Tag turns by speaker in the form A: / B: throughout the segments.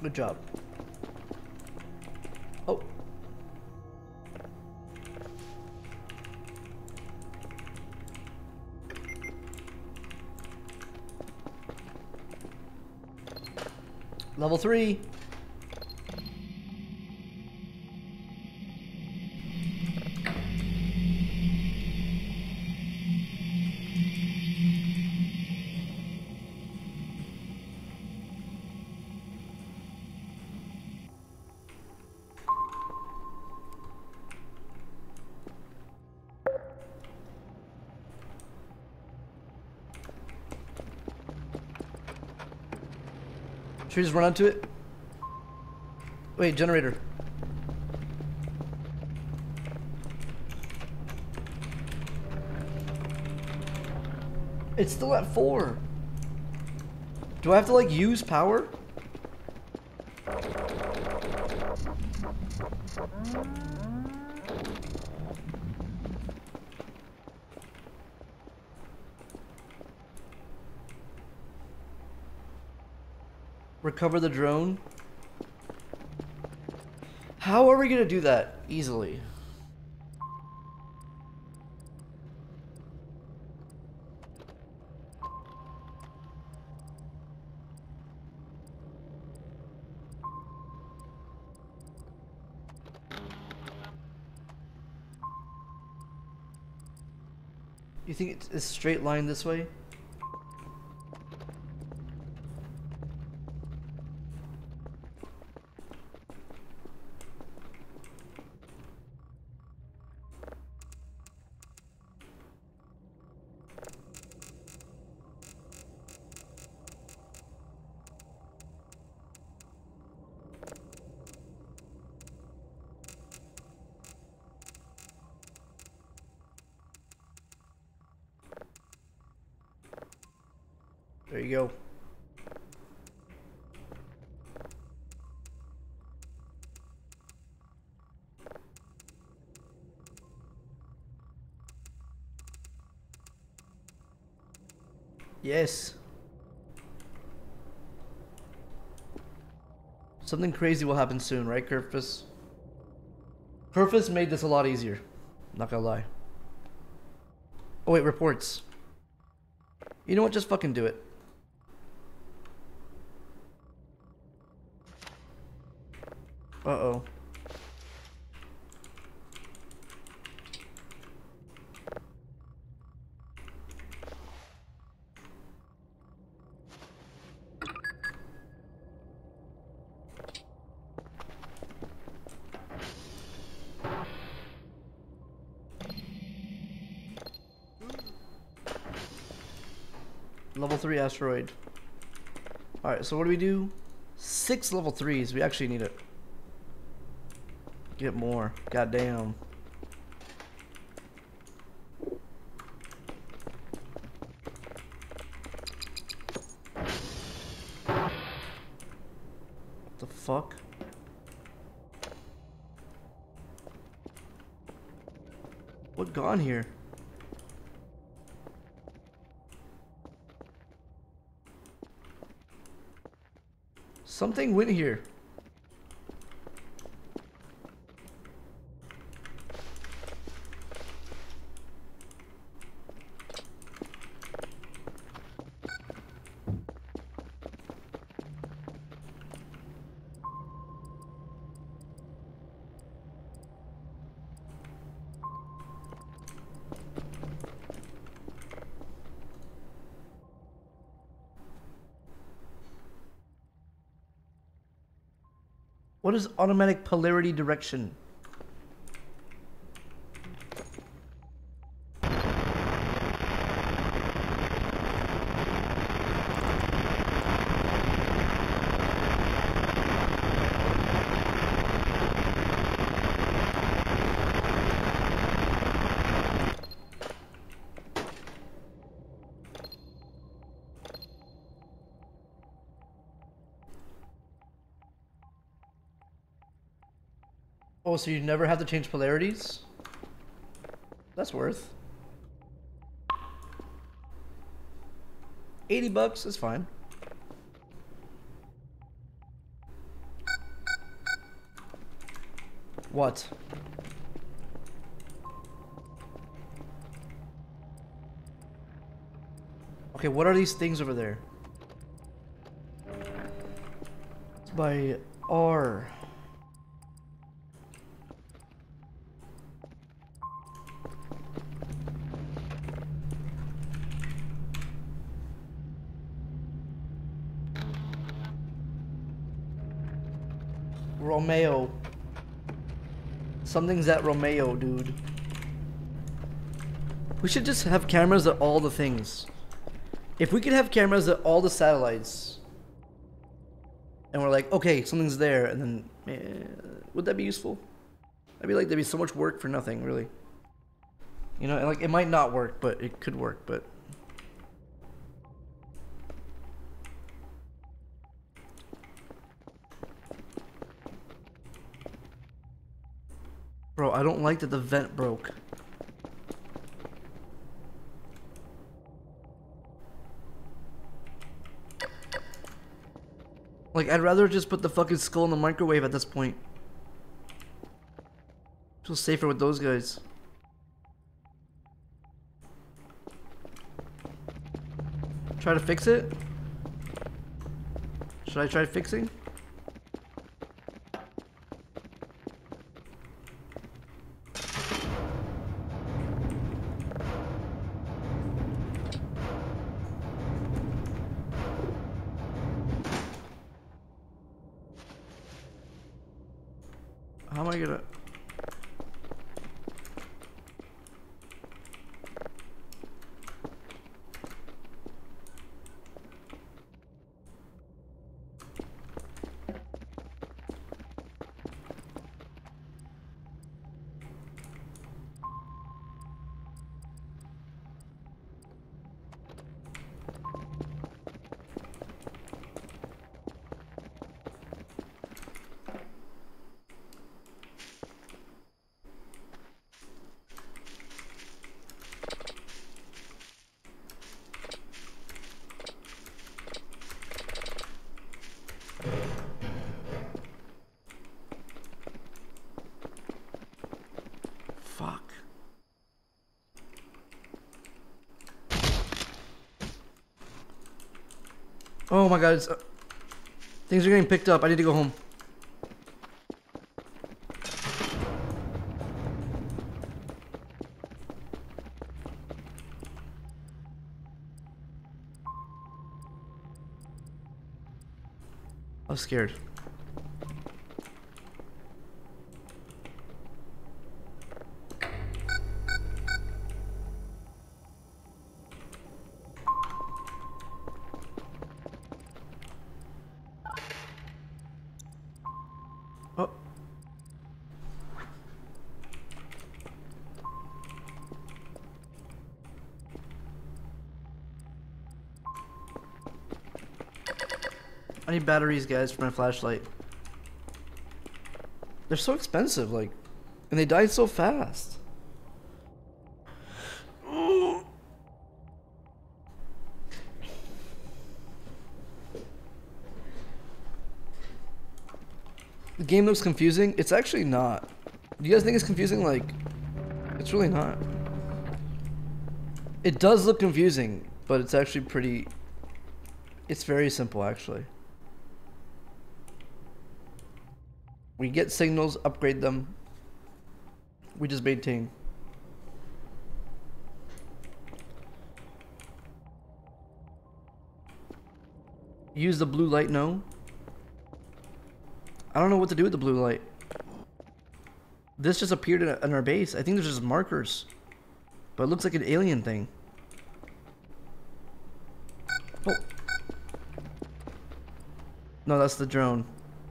A: Good job. Oh. Level 3. Should we just run onto it? Wait, generator. It's still at 4. Do I have to like use power? Recover the drone? How are we gonna do that easily? You think it's a straight line this way? There you go. Yes. Something crazy will happen soon, right, Kerfus? Kerfus made this a lot easier. Not gonna lie. Oh wait, reports. You know what? Just fucking do it. Uh-oh. Level 3 asteroid. Alright, so what do we do? 6 level 3s. We actually need it. Get more. Goddamn. The fuck? What gone here? Something went here. What is automatic polarity direction? Oh, so you never have to change polarities? That's worth. $80 is fine. What? Okay, what are these things over there? It's by R. Romeo. Something's at Romeo, dude. We should just have cameras at all the things. If we could have cameras at all the satellites, and we're like, okay, something's there, and then, would that be useful? I feel like there'd be so much work for nothing, really. You know, like, it might not work, but it could work, but... Bro, I don't like that the vent broke. Like, I'd rather just put the fucking skull in the microwave at this point. Feels safer with those guys. Try to fix it? Should I try fixing? How am I gonna... Fuck. Oh my god, it's, things are getting picked up. I need to go home. I was scared. Oh. I need batteries, guys, for my flashlight. They're so expensive, like, and they died so fast. The game looks confusing. It's actually not. Do you guys think it's confusing? Like, it's really not. It does look confusing, but it's actually pretty... It's very simple, actually. We get signals, upgrade them. We just maintain. Use the blue light, no. I don't know what to do with the blue light. This just appeared in our base. I think there's just markers. But it looks like an alien thing. Oh. No, that's the drone.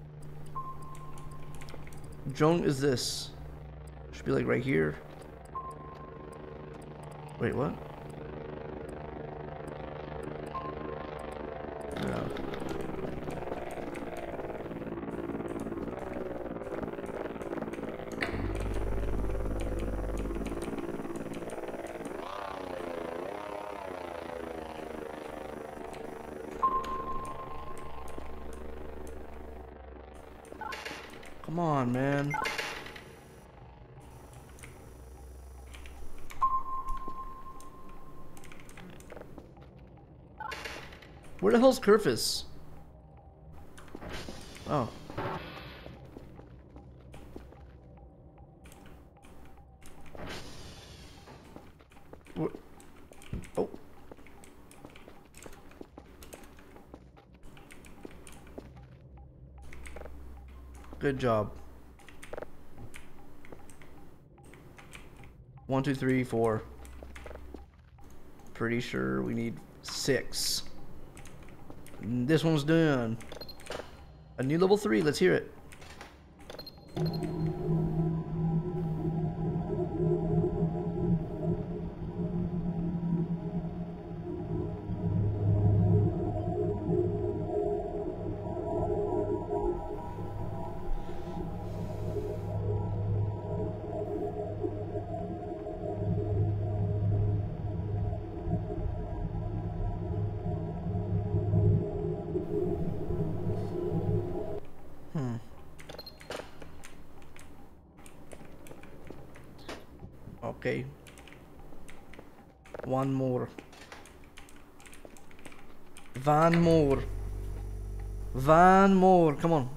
A: Drone is this. Should be like right here. Wait, what? No. Come on, man. Where the hell's Kerfus? Oh. What? Oh. Good job. 1, 2, 3, 4. Pretty sure we need 6. And this one's done. A new level 3. Let's hear it. Okay. One more. One more. One more. Come on.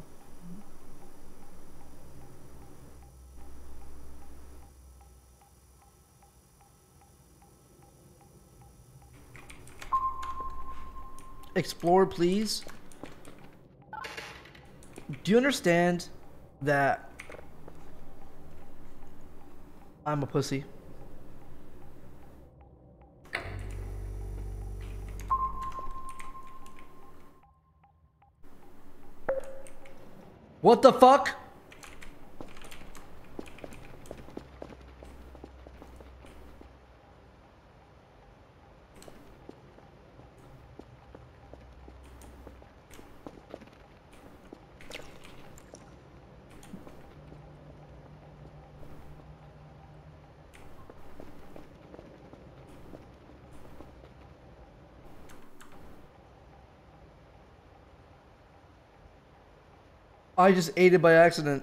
A: Explore, please. Do you understand that I'm a pussy? What the fuck? I just ate it by accident.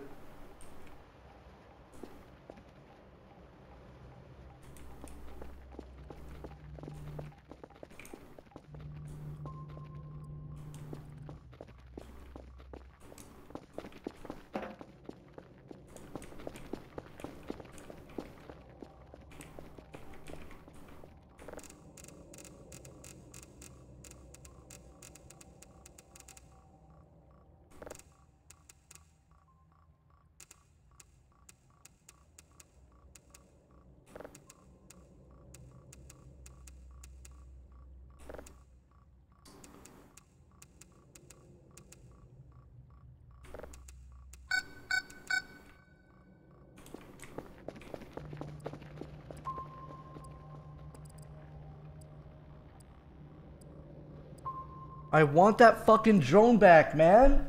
A: I want that fucking drone back, man.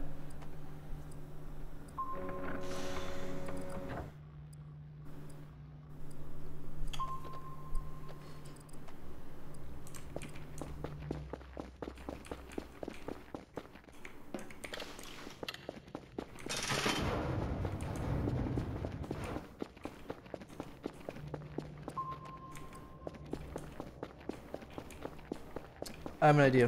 A: I have an idea.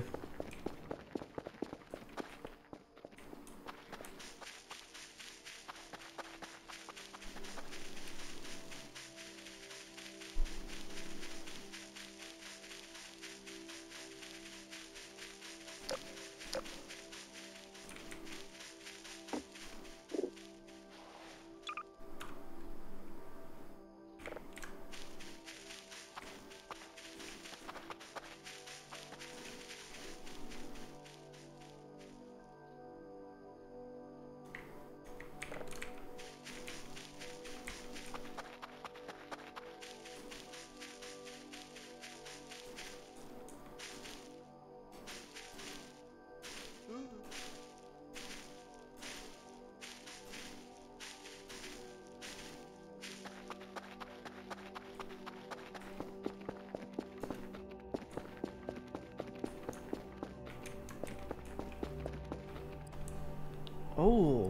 A: Oh.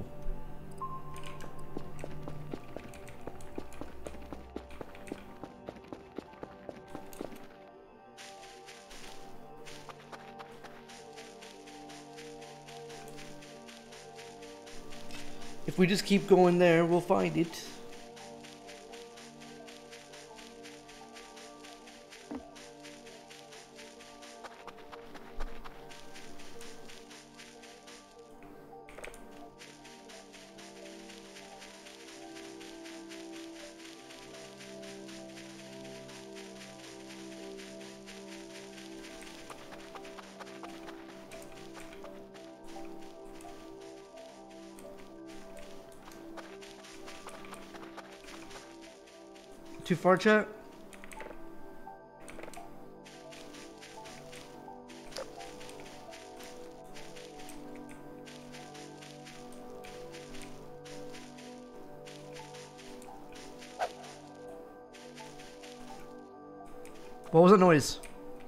A: If we just keep going there, we'll find it. Too far, chat? What was that noise?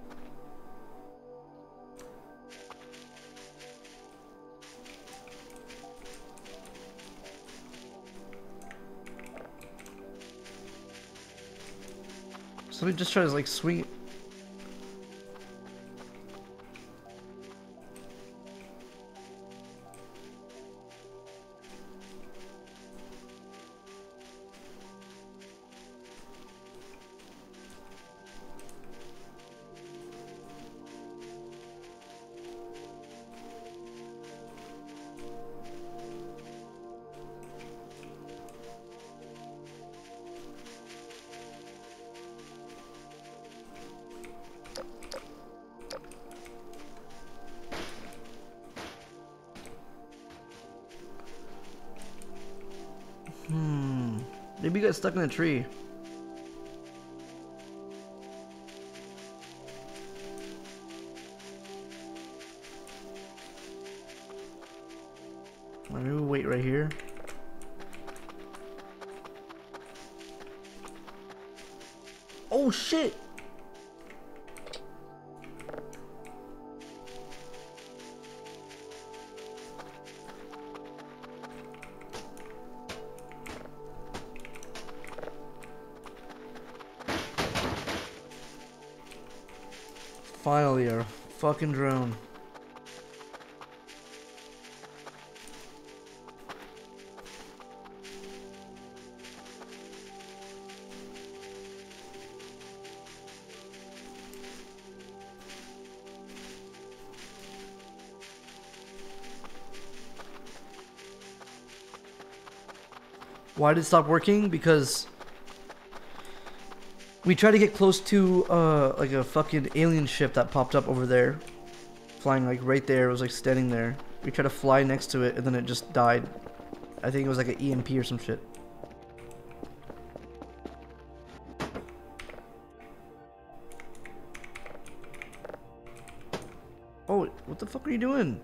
A: Somebody just tries to like swing. Maybe you got stuck in a tree. Maybe we'll wait right here. Oh shit! Finally, our fucking drone. Why did it stop working? Because we tried to get close to like a fucking alien ship that popped up over there, flying like right there. It was like standing there. We tried to fly next to it and then it just died. I think it was like an EMP or some shit. Oh, what the fuck are you doing?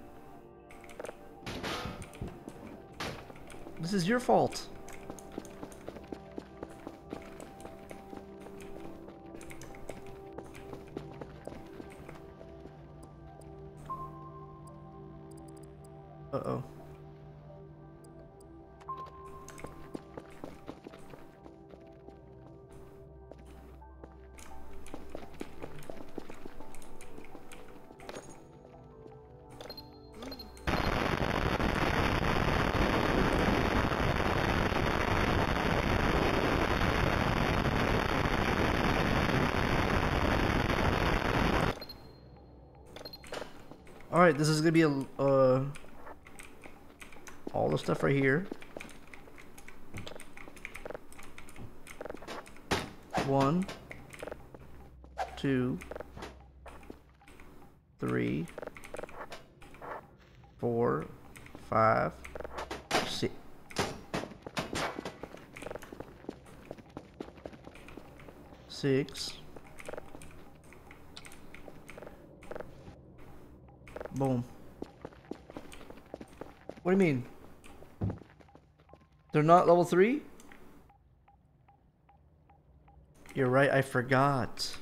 A: This is your fault. Uh-oh. Alright, this is gonna be a, all the stuff right here. 1, 2, 3, 4, 5, 6. Boom. What do you mean? They're not level 3? You're right, I forgot.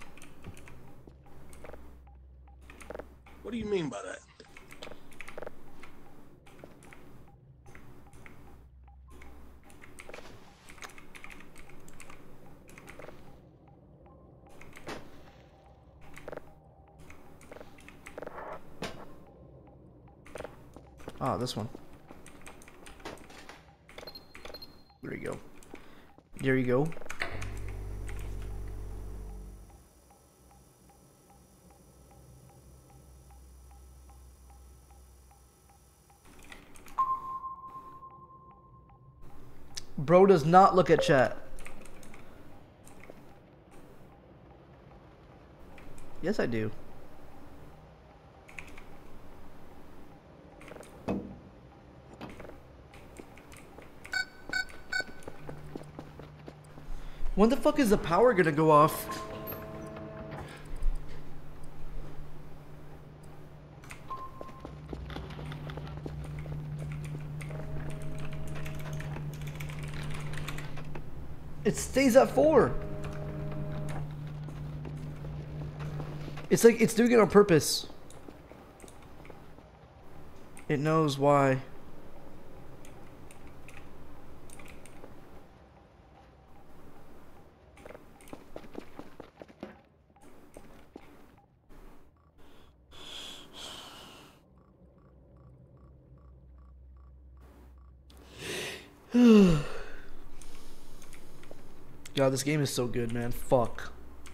B: What do you mean by that?
A: Ah, this one. There you go. There you go. Bro does not look at chat. Yes, I do. When the fuck is the power gonna go off? It stays at 4. It's like it's doing it on purpose. It knows why. God, this game is so good, man. Fuck.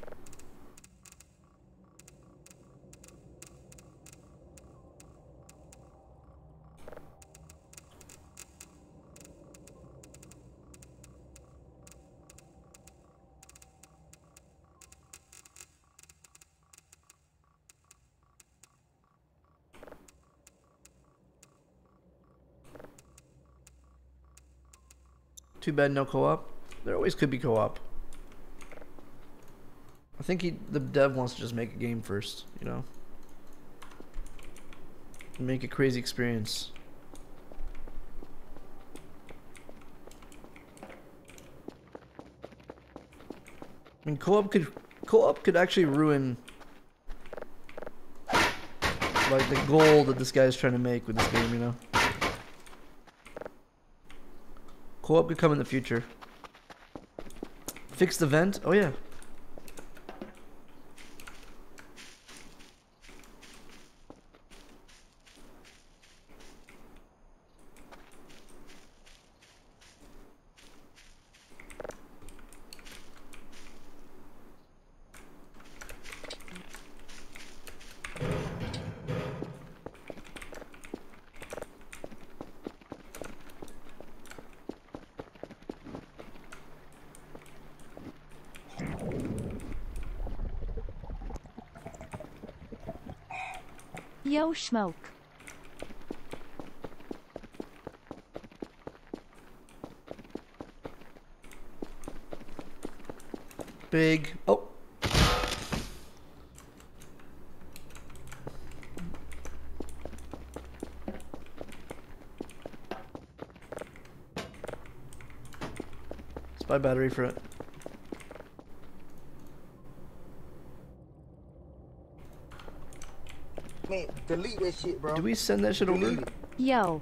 A: Too bad no co-op. There always could be co-op. I think the dev wants to just make a game first, you know? Make a crazy experience. I mean, co-op could actually ruin like the goal that this guy's trying to make with this game, you know? Co-op could come in the future. Fix the vent? Oh yeah.
C: Yo, Smoke.
A: Big. Oh. Let's buy battery for it.
D: Man, delete that shit, bro.
A: Do we send that shit over?
D: Delete it.
C: Yo.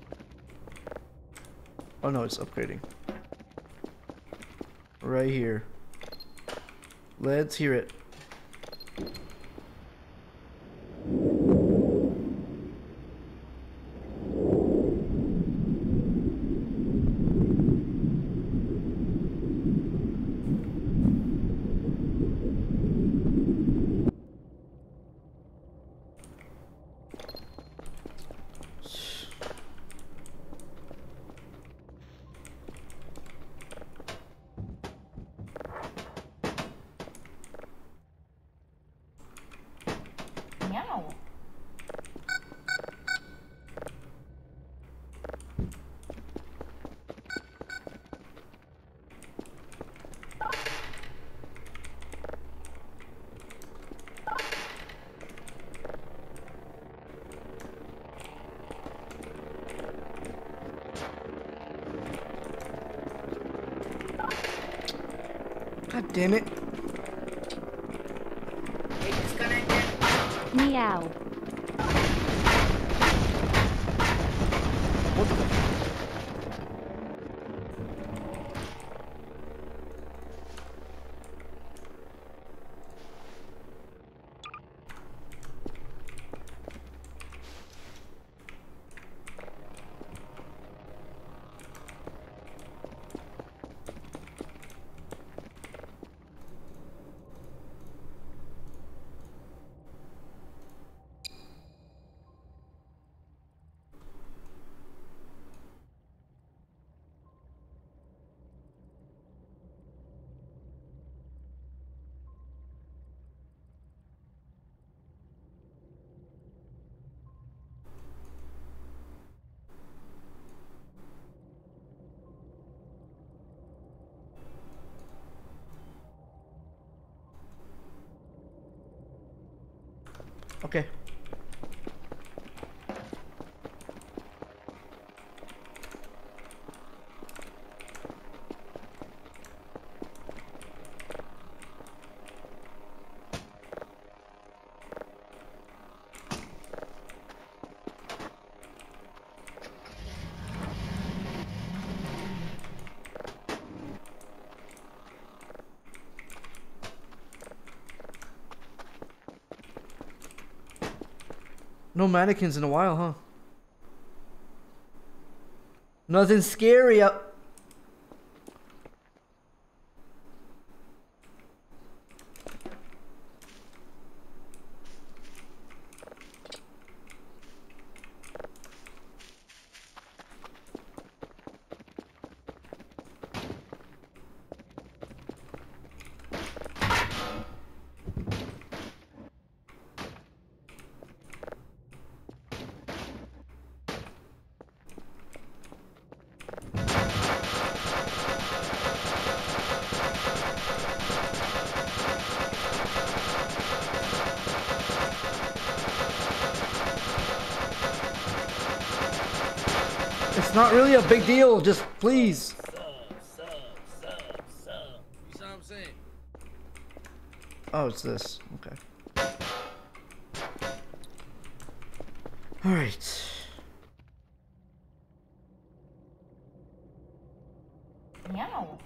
A: Oh no, it's upgrading. Right here. Let's hear it. God damn it.
C: Meow.
A: What the? Okay. No mannequins in a while, huh? Nothing scary up. It's not really a big deal, just please.
B: Sub. You see what I'm saying?
A: Oh, it's this. Okay. Alright.
E: Meow.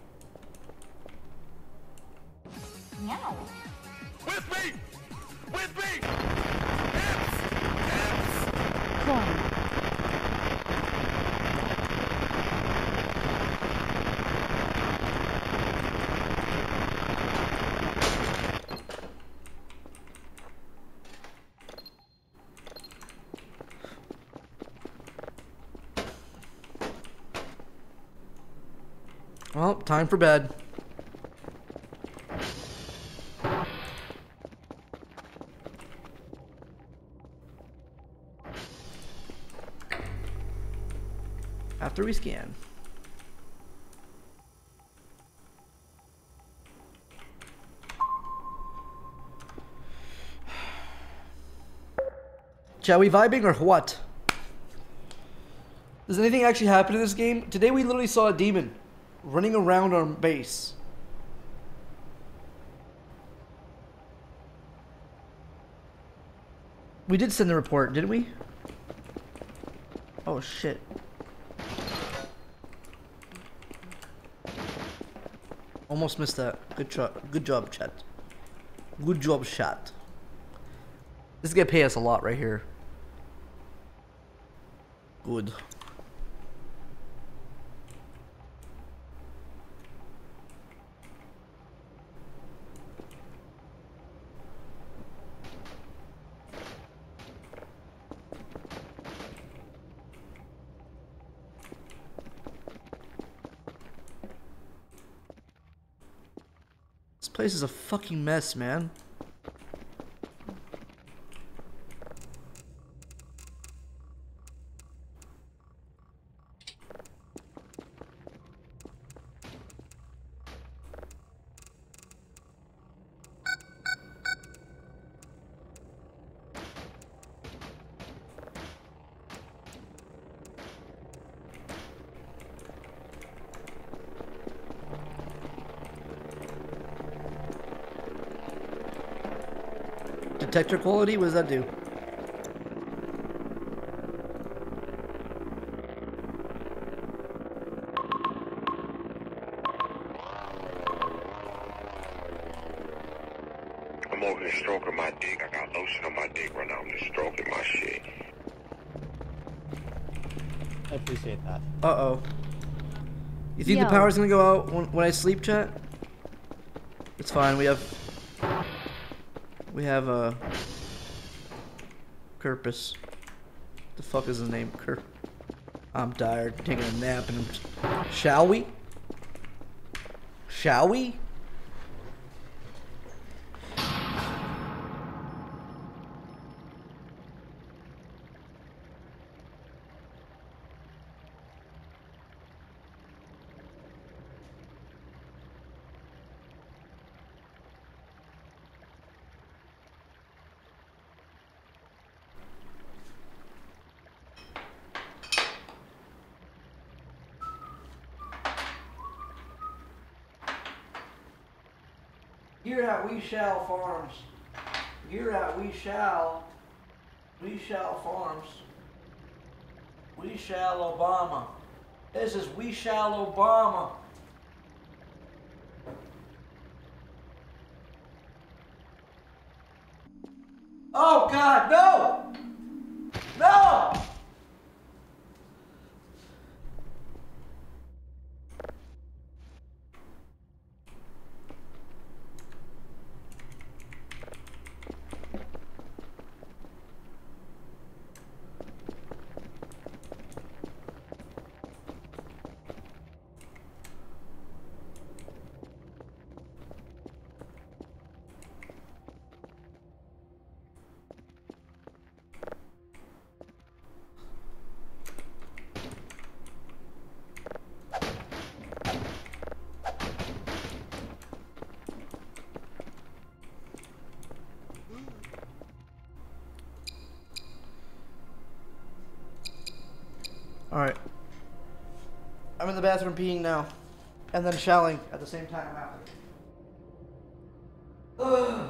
E: Meow.
B: With me! With me!
C: Coin.
A: Well, time for bed. After we scan. Shall we vibing or what? Does anything actually happen in this game? Today we literally saw a demon running around our base. We did send the report, didn't we? Oh shit. Almost missed that. Good job, chat. Good job, chat. This is gonna pay us a lot right here. Good. This place is a fucking mess, man. Detector quality? What does that do?
F: I'm over here stroking my dick. I got lotion on my dick right now. I'm just stroking my shit.
G: I appreciate that.
A: Uh-oh. You think
C: Yo.
A: the power's gonna go out when I sleep, chat? It's fine, we have Kirpus. The fuck is his name? I'm tired, taking a nap and shall we? Shall we? Here at We Shall Farms. Here at We Shall Farms. We Shall Obama. This is We Shall Obama. Oh God, no! No! Alright. I'm in the bathroom peeing now. And then showering at the same time after. Ugh.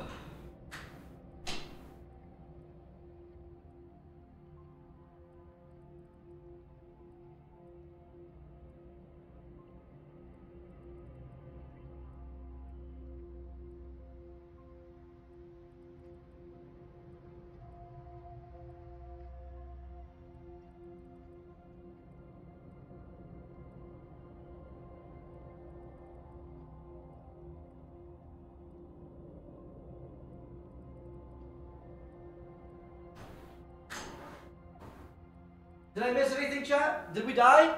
A: Did I miss anything, chat? Did we die?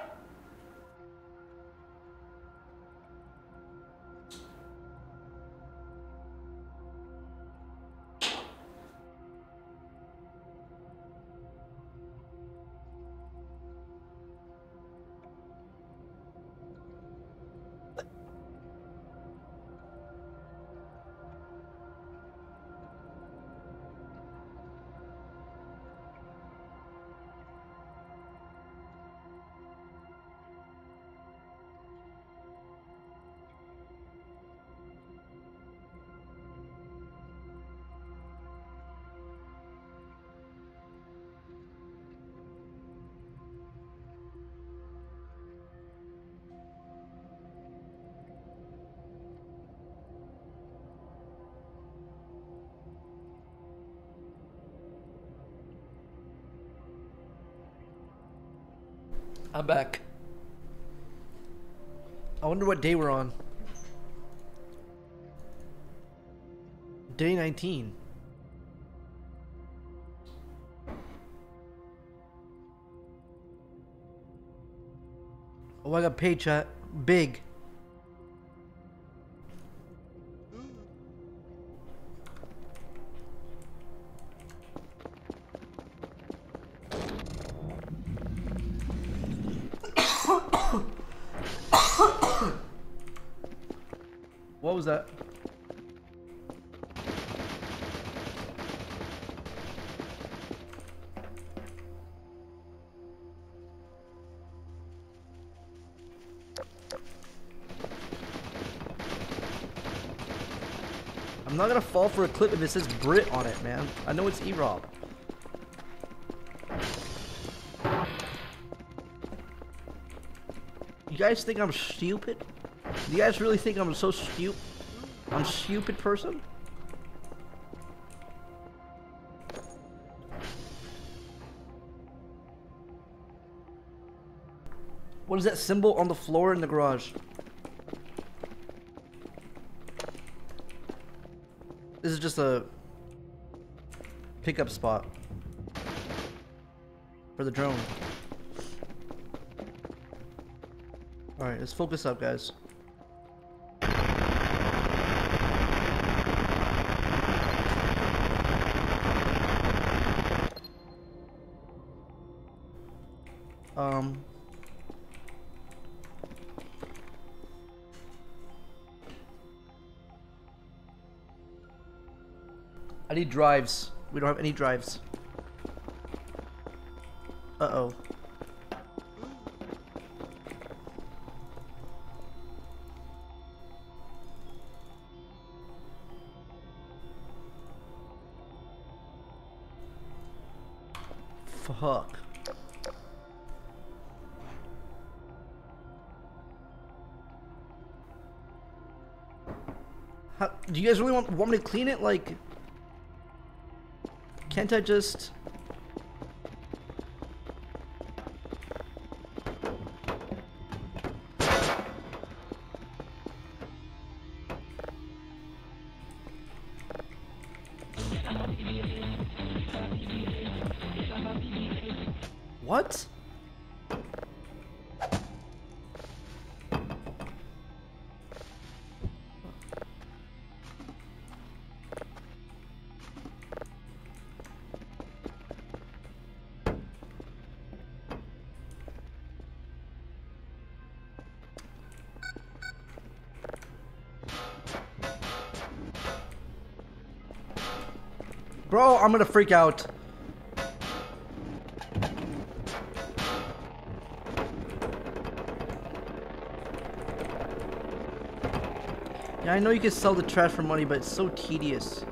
A: I'm back. I wonder what day we're on. Day 19. Oh, I got paid, chat. Big. What was that? I'm not gonna fall for a clip if it says Brit on it, man. I know it's E-Rob. You guys think I'm stupid? Do you guys really think I'm so stupid? I'm a stupid person? What is that symbol on the floor in the garage? This is just a pickup spot for the drone. Alright, let's focus up, guys. I need drives. We don't have any drives. Uh-oh. fuck. How, do you guys really want me to clean it? Like, can't I just... What? Bro, I'm gonna freak out. Yeah, I know you can sell the trash for money, but it's so tedious.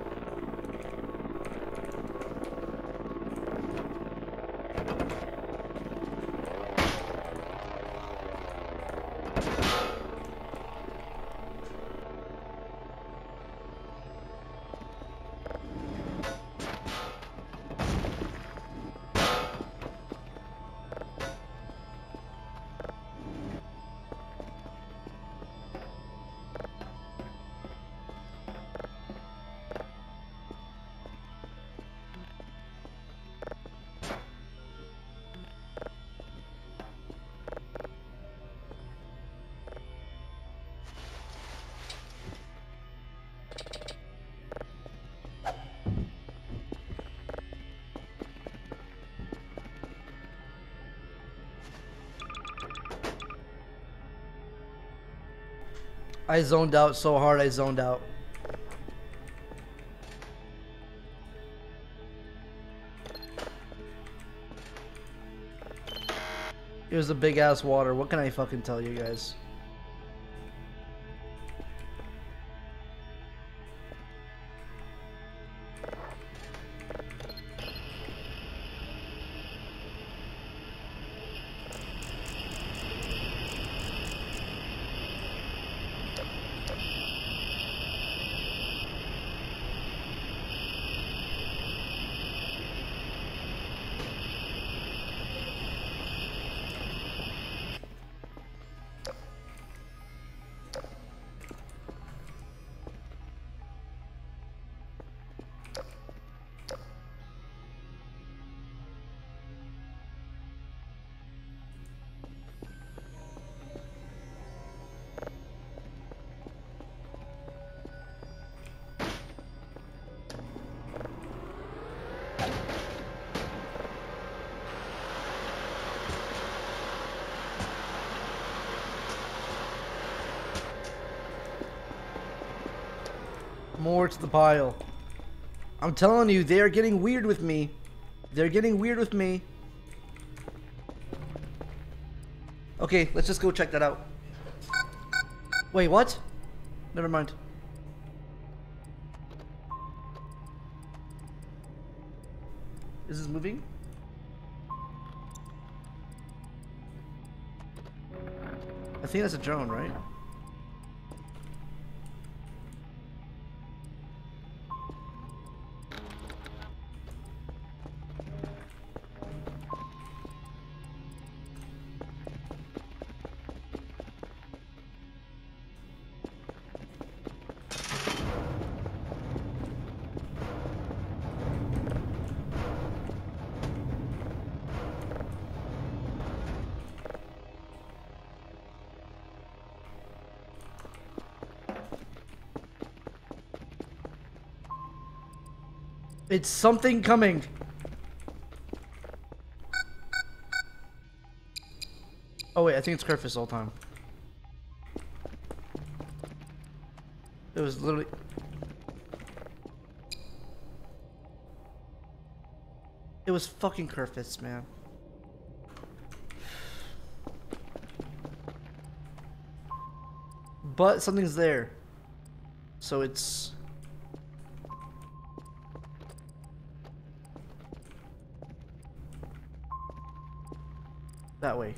A: I zoned out so hard, I zoned out. It was a big ass water. What can I fucking tell you guys? More to the pile. I'm telling you, they are getting weird with me. They're getting weird with me. Okay, let's just go check that out. Wait, what? Never mind. Is this moving? I think that's a drone, right? It's something coming. Oh wait, I think it's Kerfus all the time. It was literally... It was fucking Kerfus, man. But something's there. So it's... That way.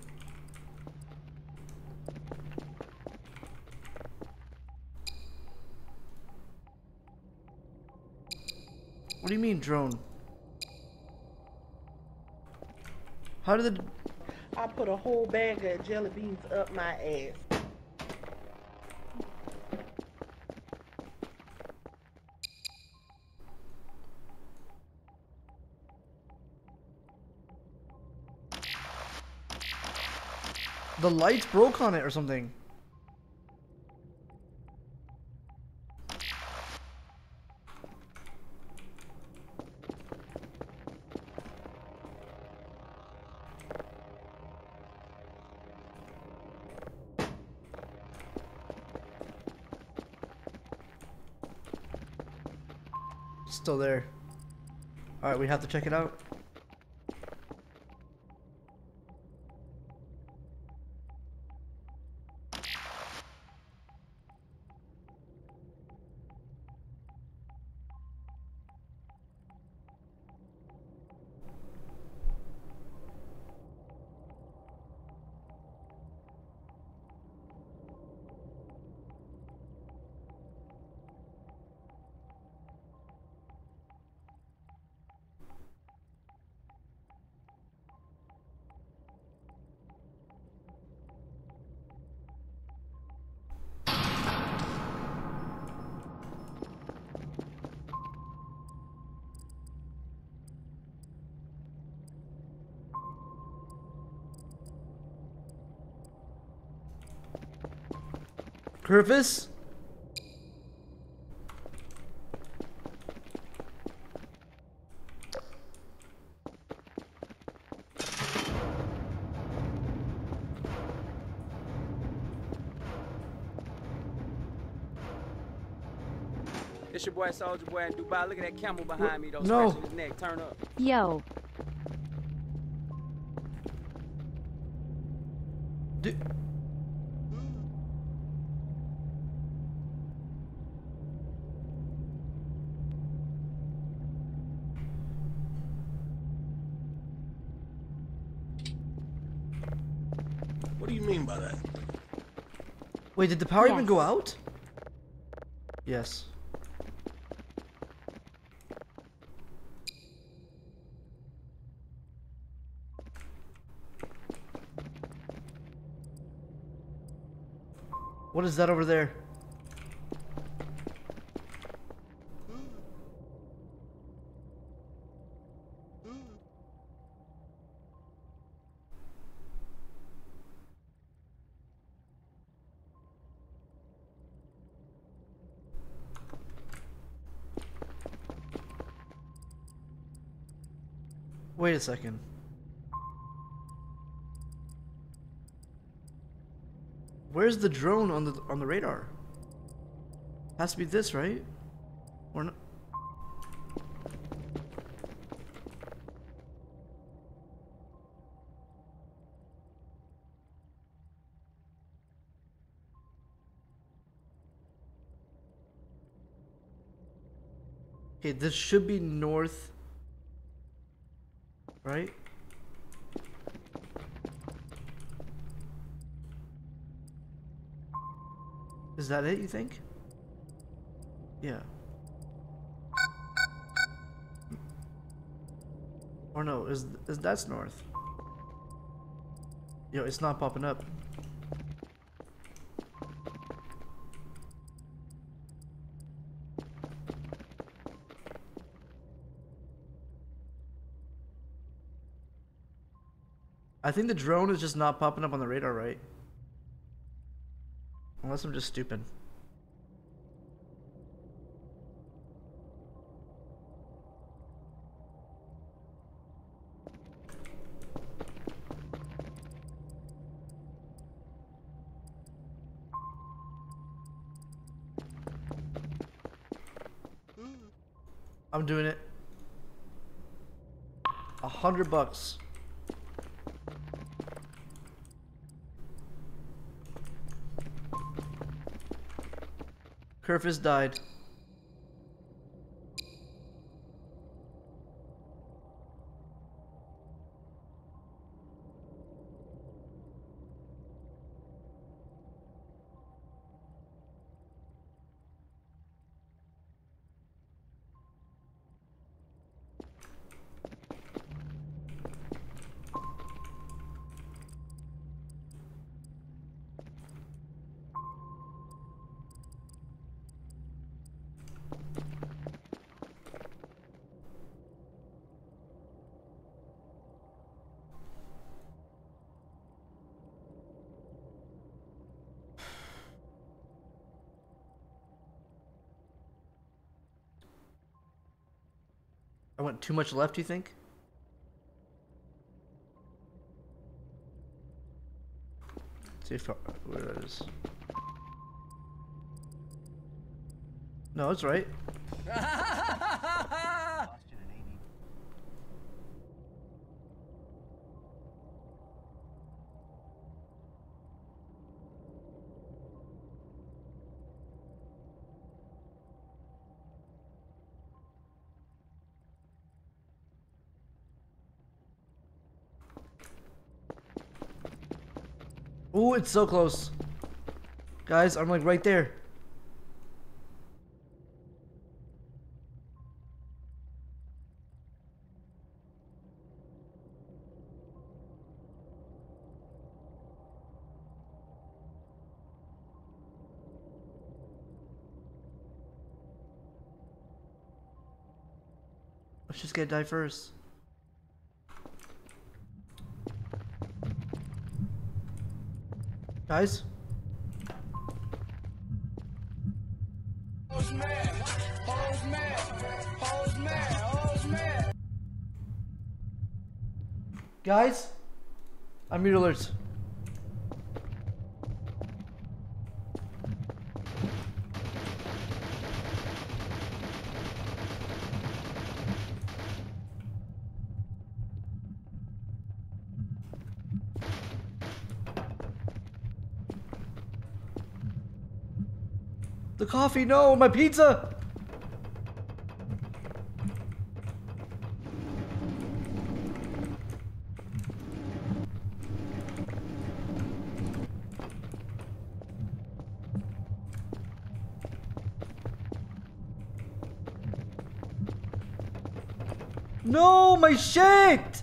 A: What do you mean, drone? How did the...
H: I put a whole bag of jelly beans up my ass.
A: The lights broke on it or something. Still there. Alright, we have to check it out. Griffiths?
B: It's your boy Soldier Boy in Dubai. Look at that camel behind me, though.
A: No.
B: Scratching his neck. Turn up.
C: Yo.
A: Dude.
I: What do you mean by that?
A: Wait, did the power even
C: Yes.
A: go out? Yes. What is that over there? Wait a second. Where's the drone on the radar? Has to be this, right? Or not? Okay, this should be north, right? Is that it, you think? Yeah. Or no, is that's north? Yo, it's not popping up. I think the drone is just not popping up on the radar, right? Unless I'm just stupid. I'm doing it. $100. Kerfis died. went too much left, you think? Let's see if where it is. No, it's right. Ooh, it's so close. Guys, I'm like right there. Let's just get diverse. Guys? Guys? I'm mute alerts. The coffee, no, my pizza! No, my shit!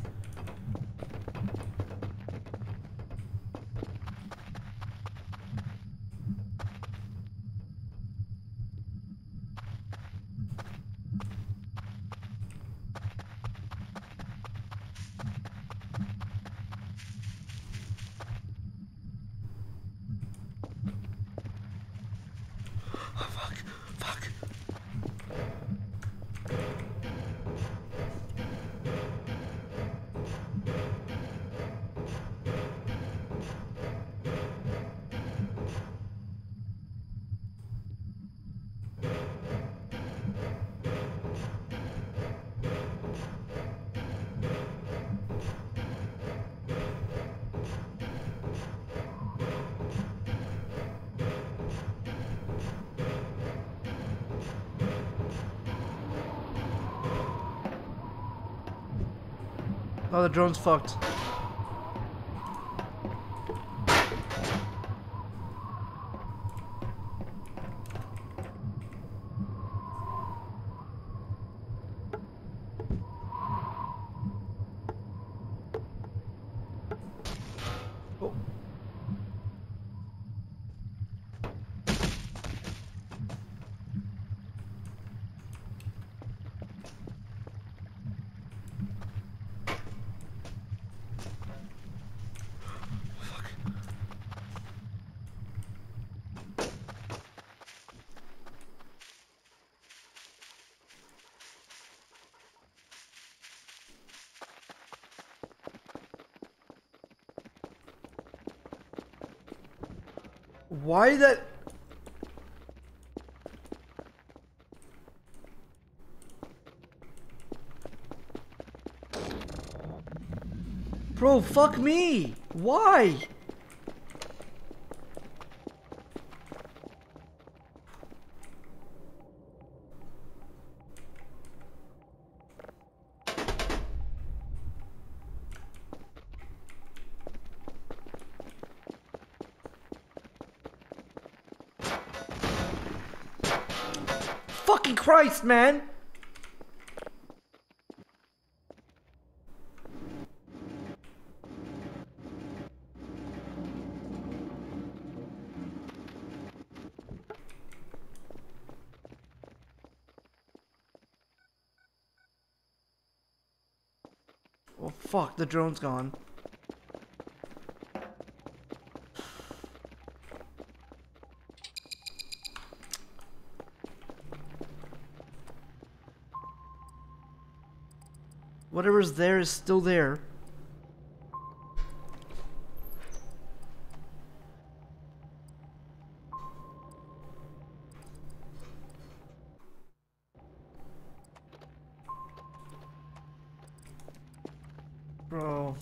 A: Oh, the drone's fucked. Oh. Why that? Bro, fuck me. Why? Fucking Christ, man! Oh fuck, the drone's gone. Whatever's there is still there. Bro.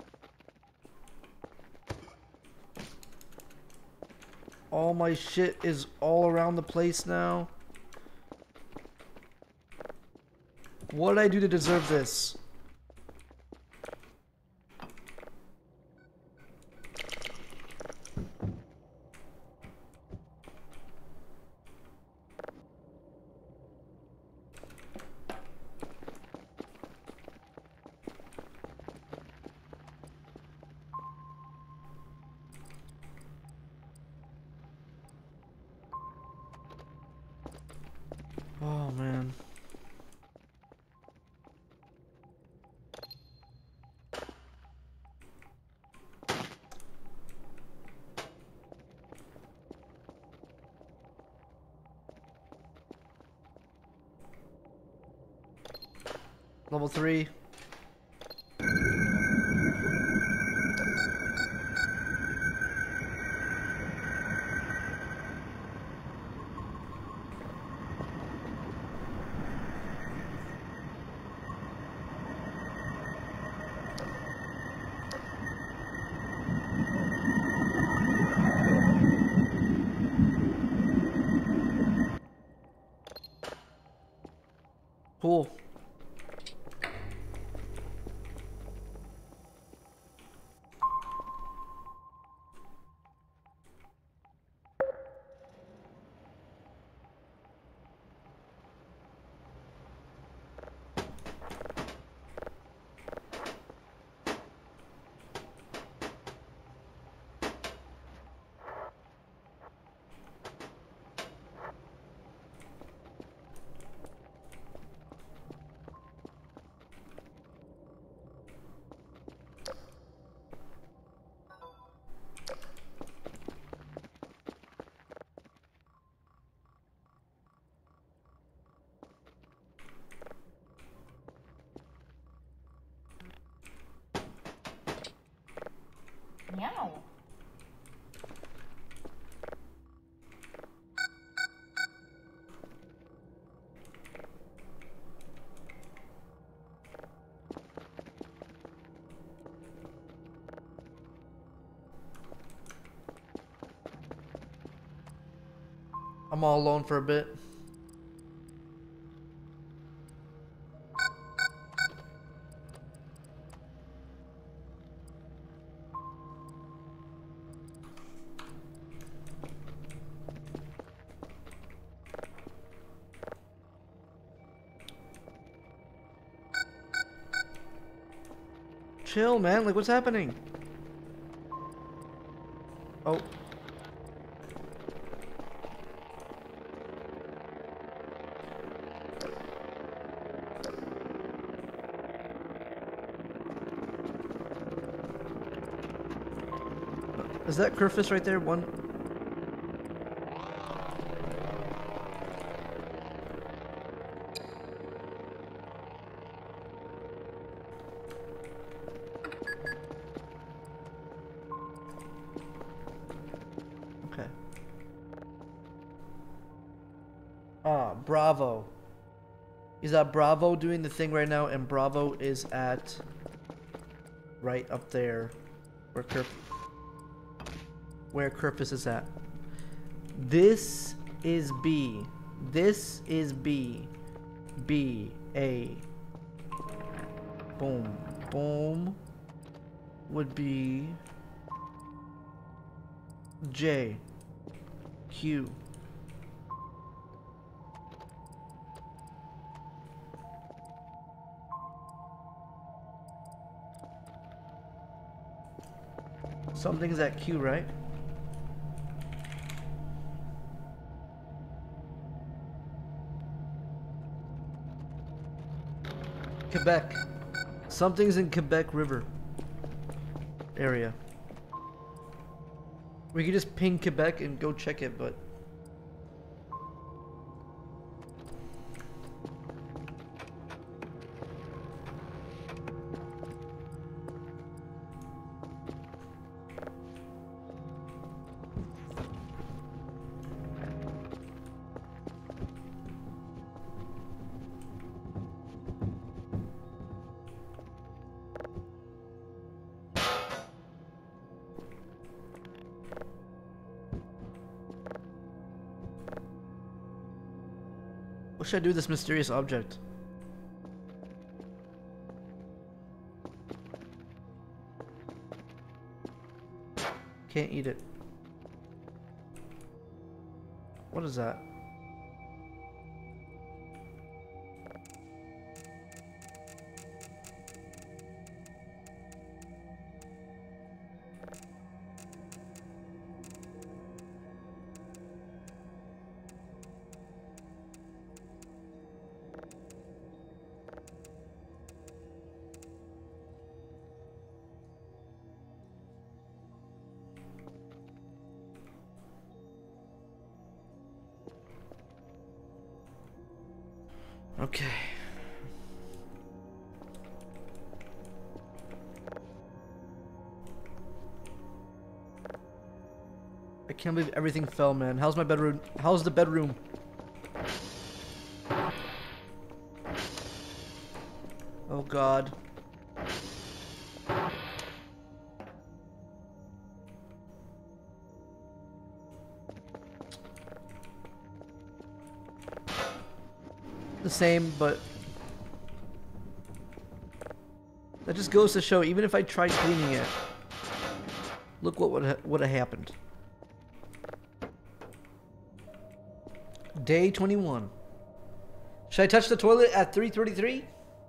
A: All my shit is all around the place now. What did I do to deserve this? Oh man. Level 3. Cool.
E: Meow.
A: I'm all alone for a bit. Chill, man. Like, what's happening? Oh. Is that Kerfus right there? One. Okay. Ah, Bravo. He's at Bravo doing the thing right now, and Bravo is at right up there where Kerfus is at. This is B. This is B. B. A. Boom. Boom. Would be J. Q. Something's at Q, right? Quebec. Something's in Quebec River area. We could just ping Quebec and go check it, but What should I do with this mysterious object? Can't eat it. What is that? Okay. I can't believe everything fell, man. How's my bedroom? How's the bedroom? Oh God. The same, but that just goes to show, even if I tried cleaning it, look what would have happened. Day 21. Should I touch the toilet at 3:33?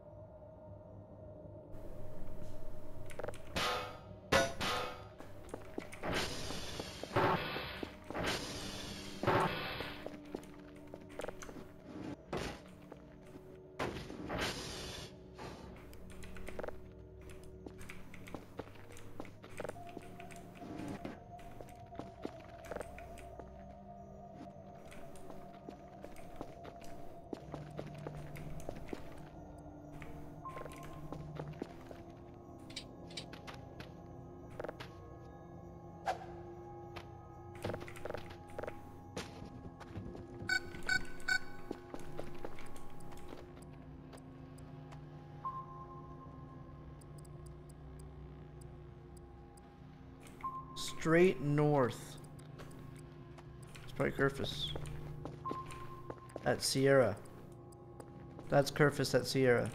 A: Straight north. It's probably Kerfus. At Sierra. That's Kerfus at Sierra.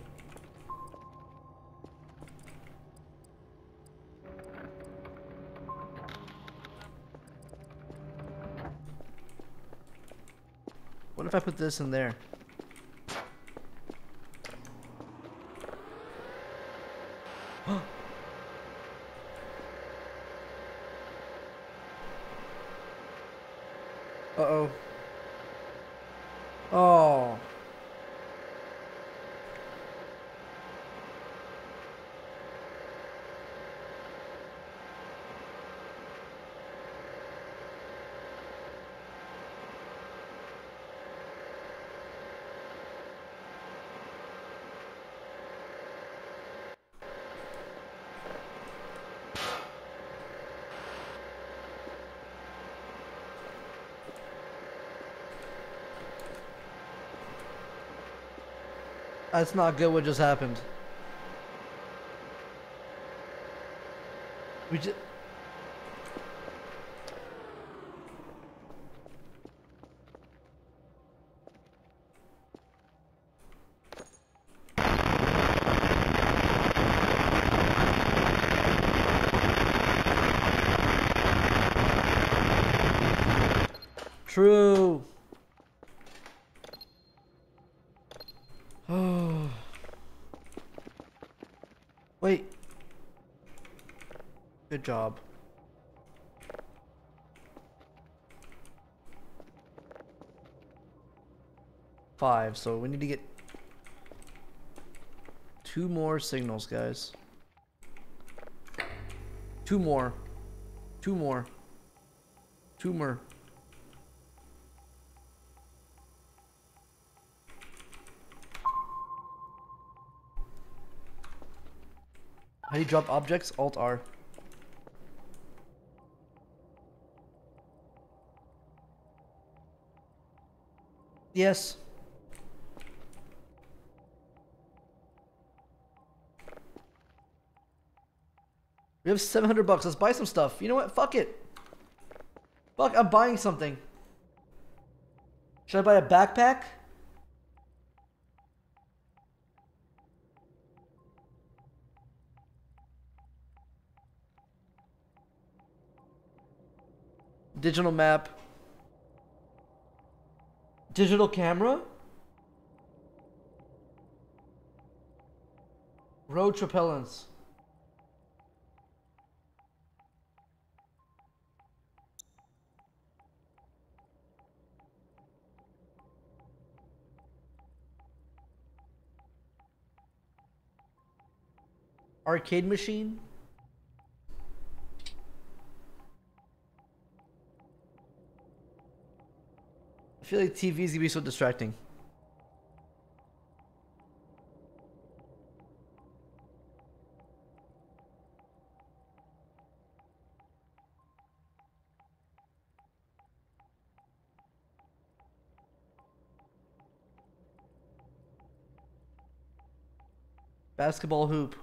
A: What if I put this in there? Uh-oh. Oh. That's not good what just happened. We just... True. Oh. Wait. Good job. Five, so we need to get 2 more signals, guys. 2 more. 2 more. 2 more. How do you drop objects? Alt R. Yes. We have $700. Let's buy some stuff. You know what? Fuck it. Fuck, I'm buying something. Should I buy a backpack? Digital map. Digital camera? Road propellants. Arcade machine? I feel like TV's gonna be so distracting. Basketball hoop.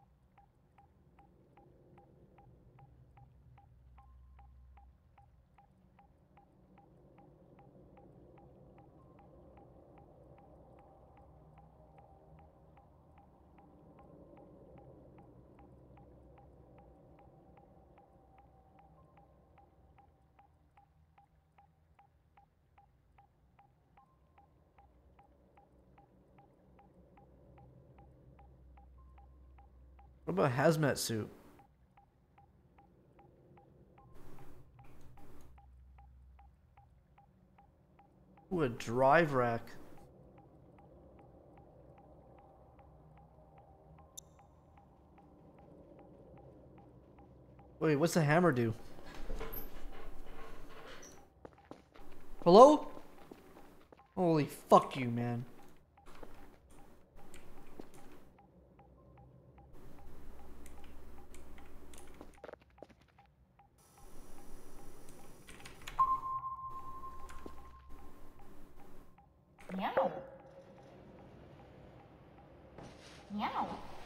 A: What about hazmat suit? Ooh, a drive rack. Wait, what's the hammer do? Hello? Holy fuck you, man.
E: Meow. Meow.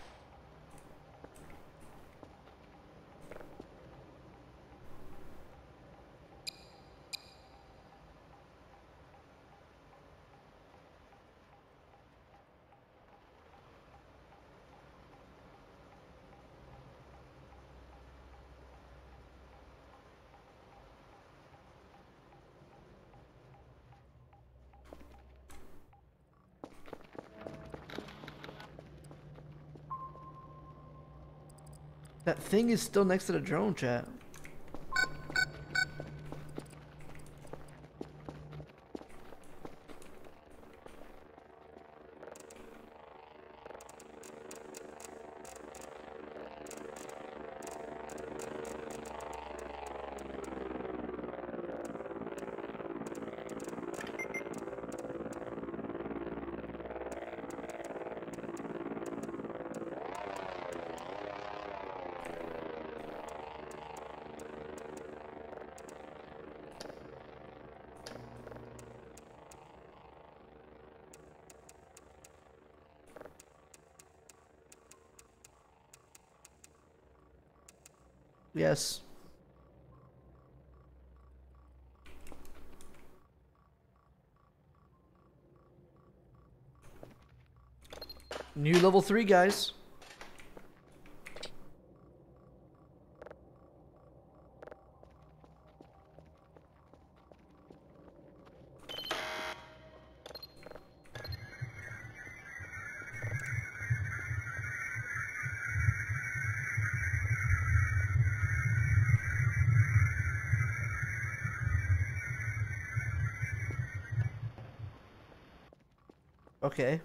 A: That thing is still next to the drone, chat. Yes. New level 3, guys. Okay.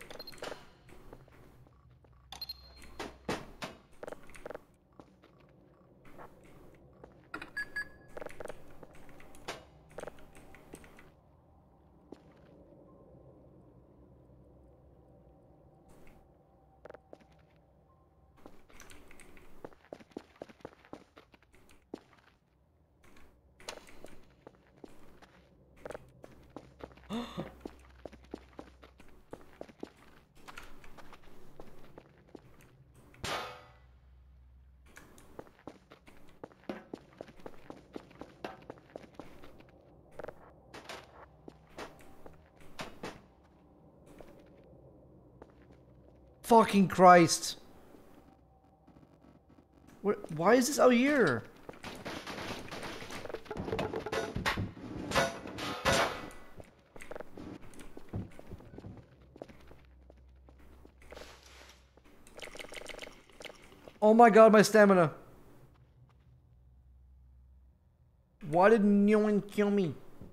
A: Fucking Christ. Why is this out here? Oh my god, my stamina. Why did no one kill me?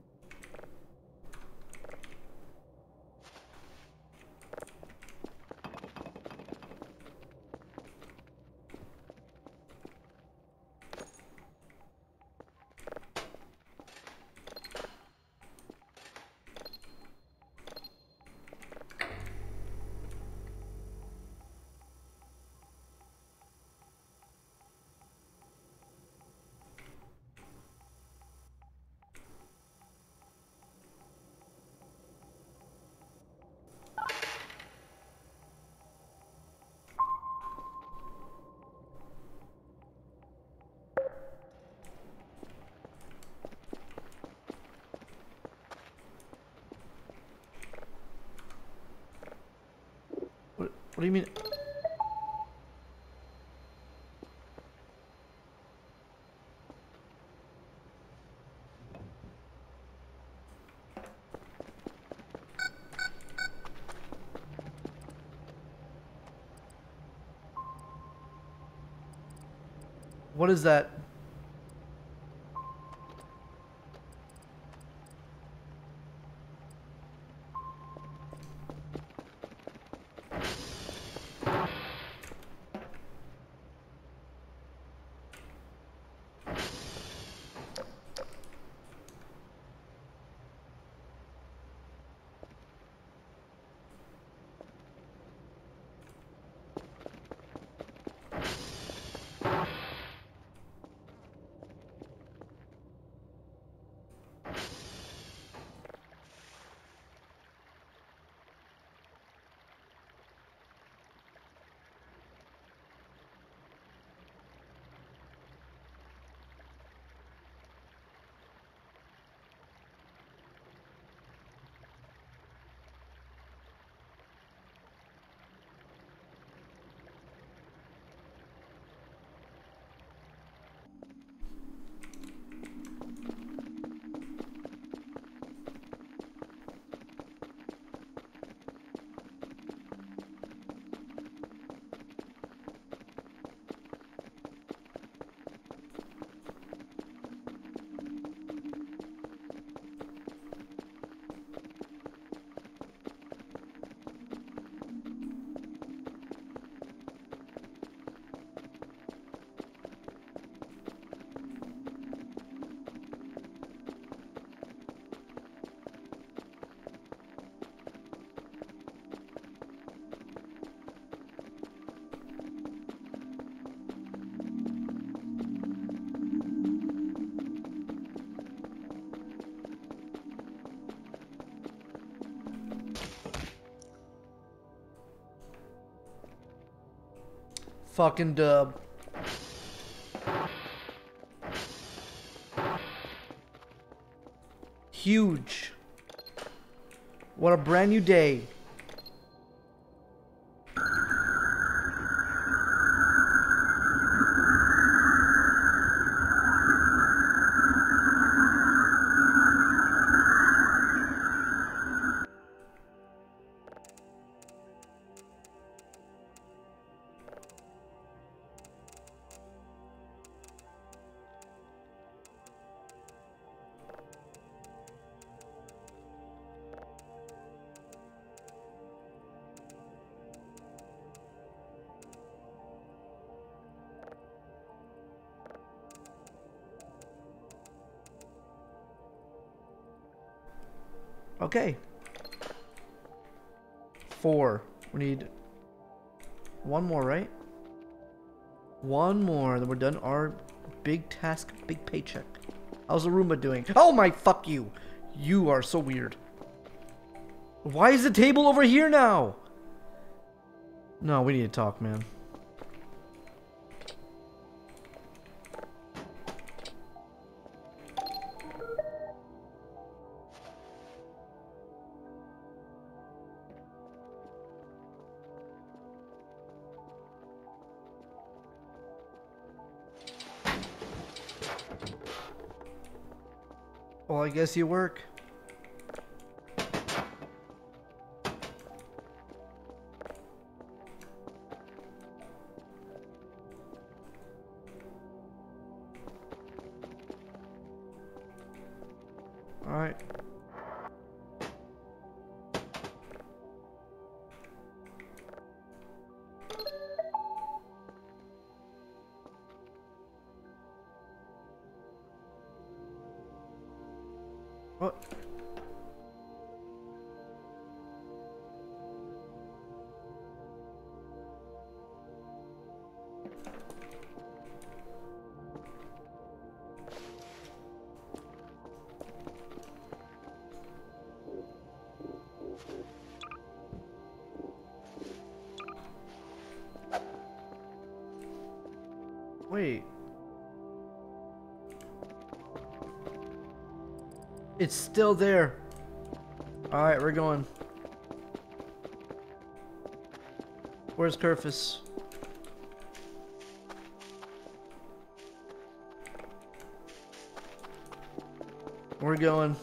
A: What do you mean? What is that? Fucking dub. Huge. What a brand new day. Okay. 4. We need one more, right? One more, then we're done our big task, big paycheck. How's the Roomba doing? Oh my, fuck you. You are so weird. Why is the table over here now? No, we need to talk, man. Well, I guess you work. What? Wait. It's still there. Alright, we're going. Where's Kerfus? We're going.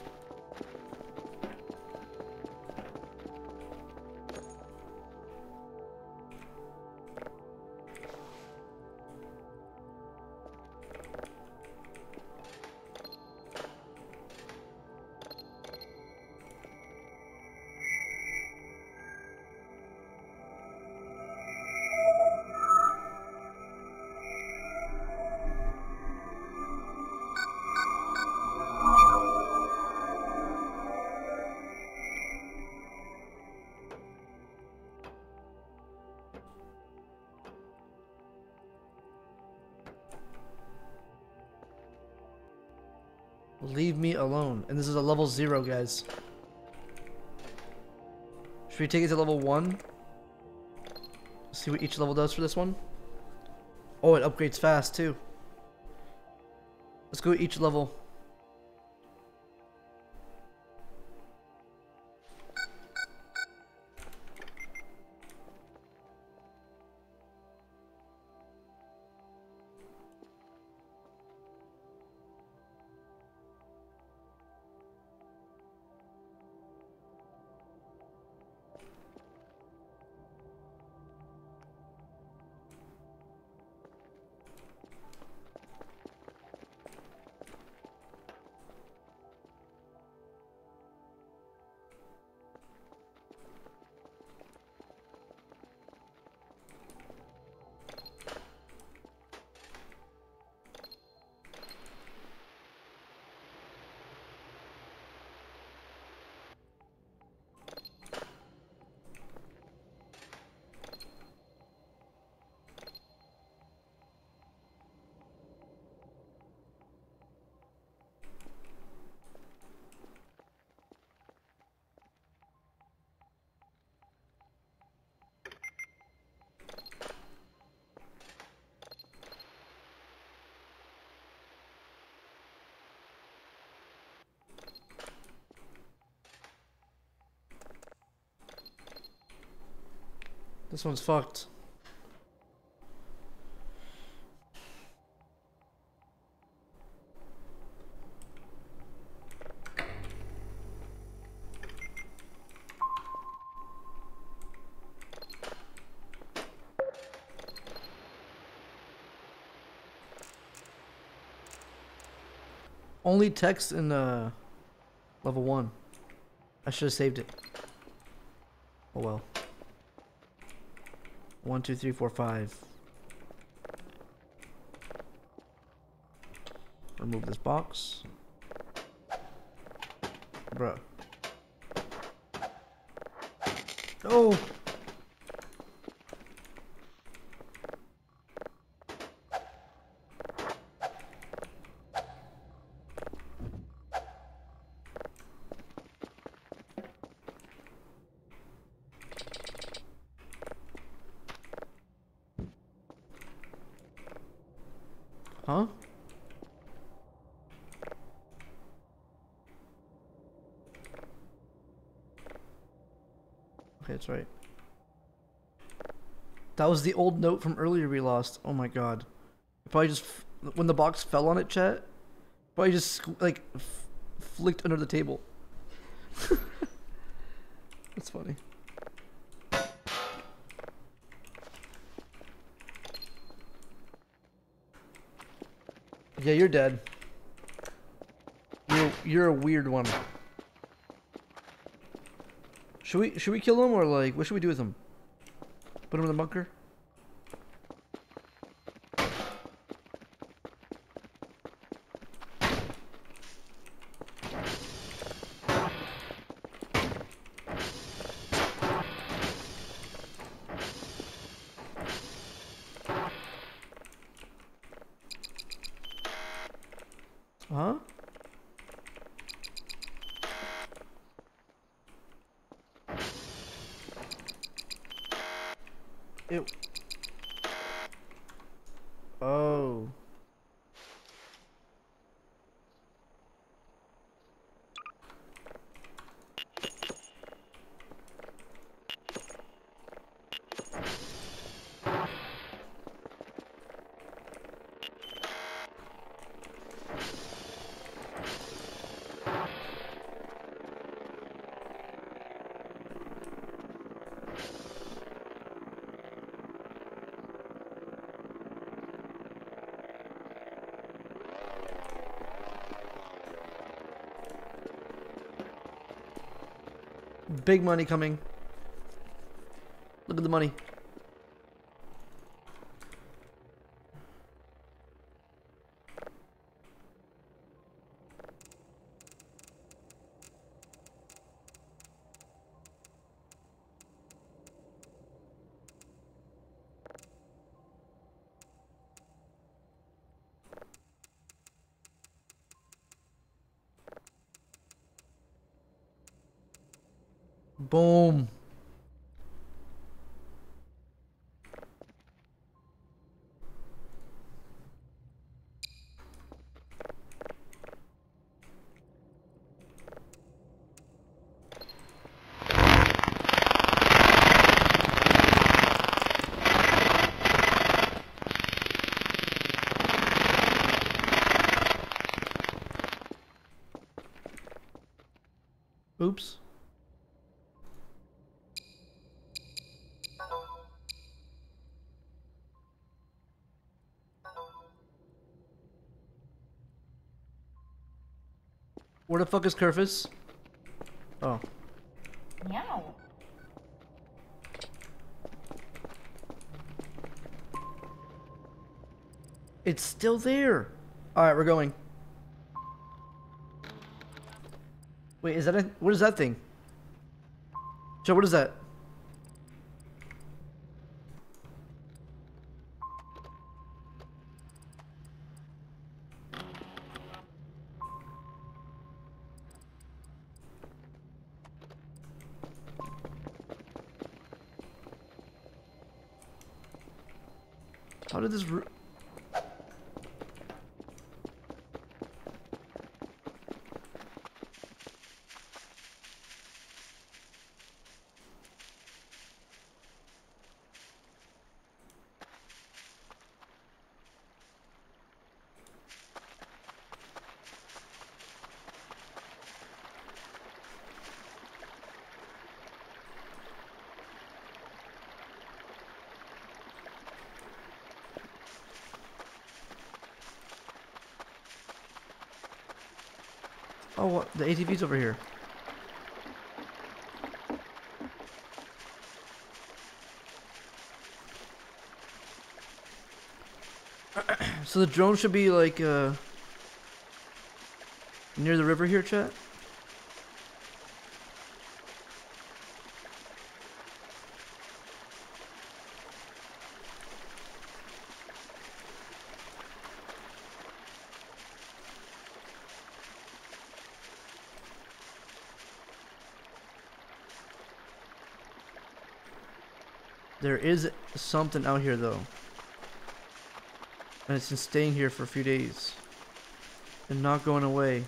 A: Leave me alone. And this is a level 0, guys. Should we take it to level 1? See what each level does for this one? Oh, it upgrades fast too. Let's go each level. This one's fucked. Only text in level 1. I should have saved it. Oh well. 1, 2, 3, 4, 5. Remove this box. Bruh. Oh! Huh? Okay, that's right. That was the old note from earlier we lost. Oh my god. It probably just, when the box fell on it, chat, probably just, like, flicked under the table. That's funny. Yeah, you're dead. You're a weird one. Should we kill him, or like what should we do with him? Put him in the bunker? Huh? It. Oh. Big money coming. Look at the money. Boom. Oops. Where the fuck is Kerfus? Oh.
E: Meow.
A: It's still there. Alright, we're going. Wait, is that a... What is that thing? Joe, what is that? How did this... Oh, what? The ATV's over here. So the drone should be like near the river here, chat. There is something out here though. And it's been staying here for a few days. And not going away.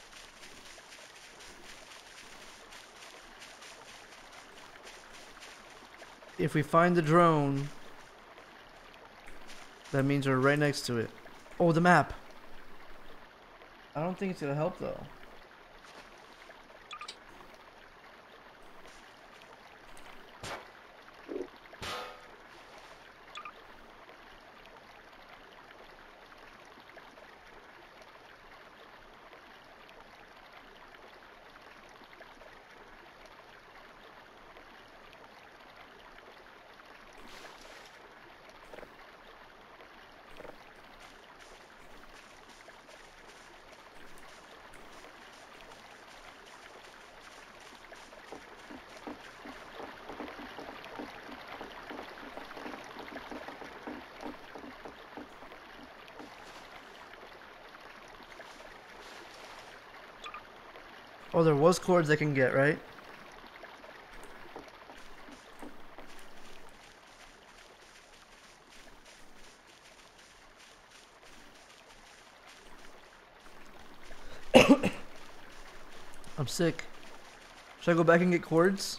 A: If we find the drone, that means we're right next to it. Oh, the map. I don't think it's gonna help though. Oh, there was cords I can get, right? I'm sick. Should I go back and get cords?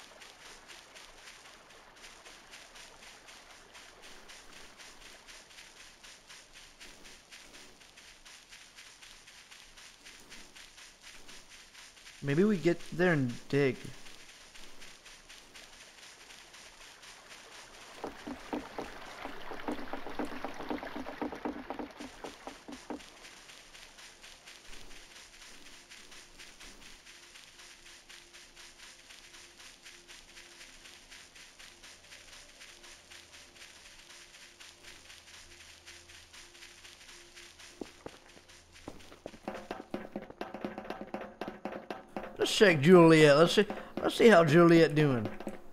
A: Maybe we get there and dig. Let's check Juliet. Let's see how Juliet doing.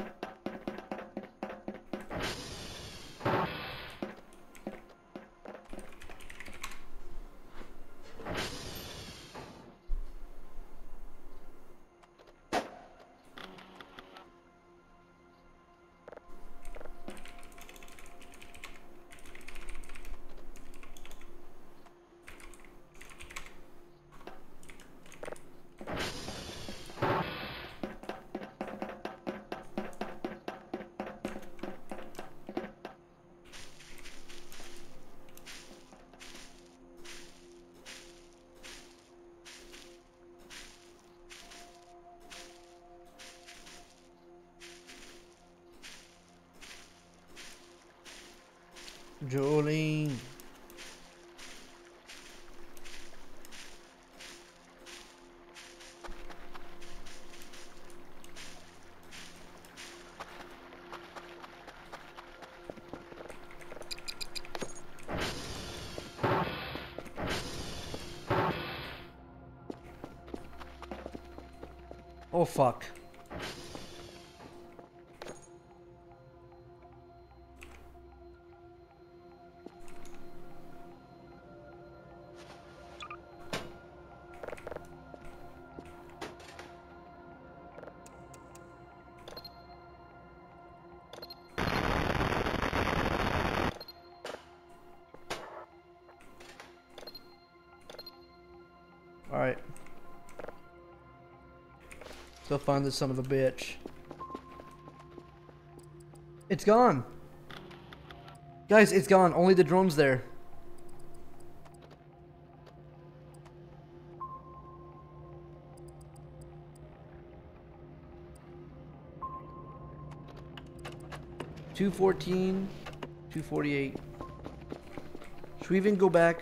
A: Jolene. Oh fuck. Alright. So find this son of a bitch. It's gone. Guys, it's gone. Only the drone's there. $214, $248. Should we even go back?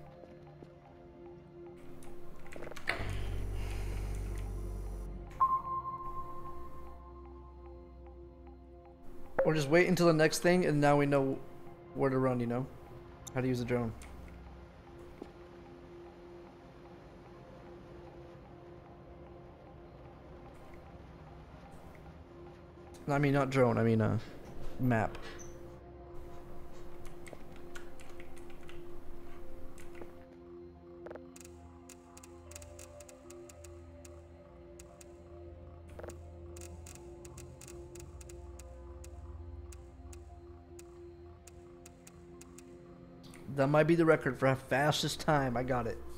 A: Or just wait until the next thing and now we know where to run, you know? How to use the drone. I mean, not drone, I mean, map. That might be the record for fastest time. I got it.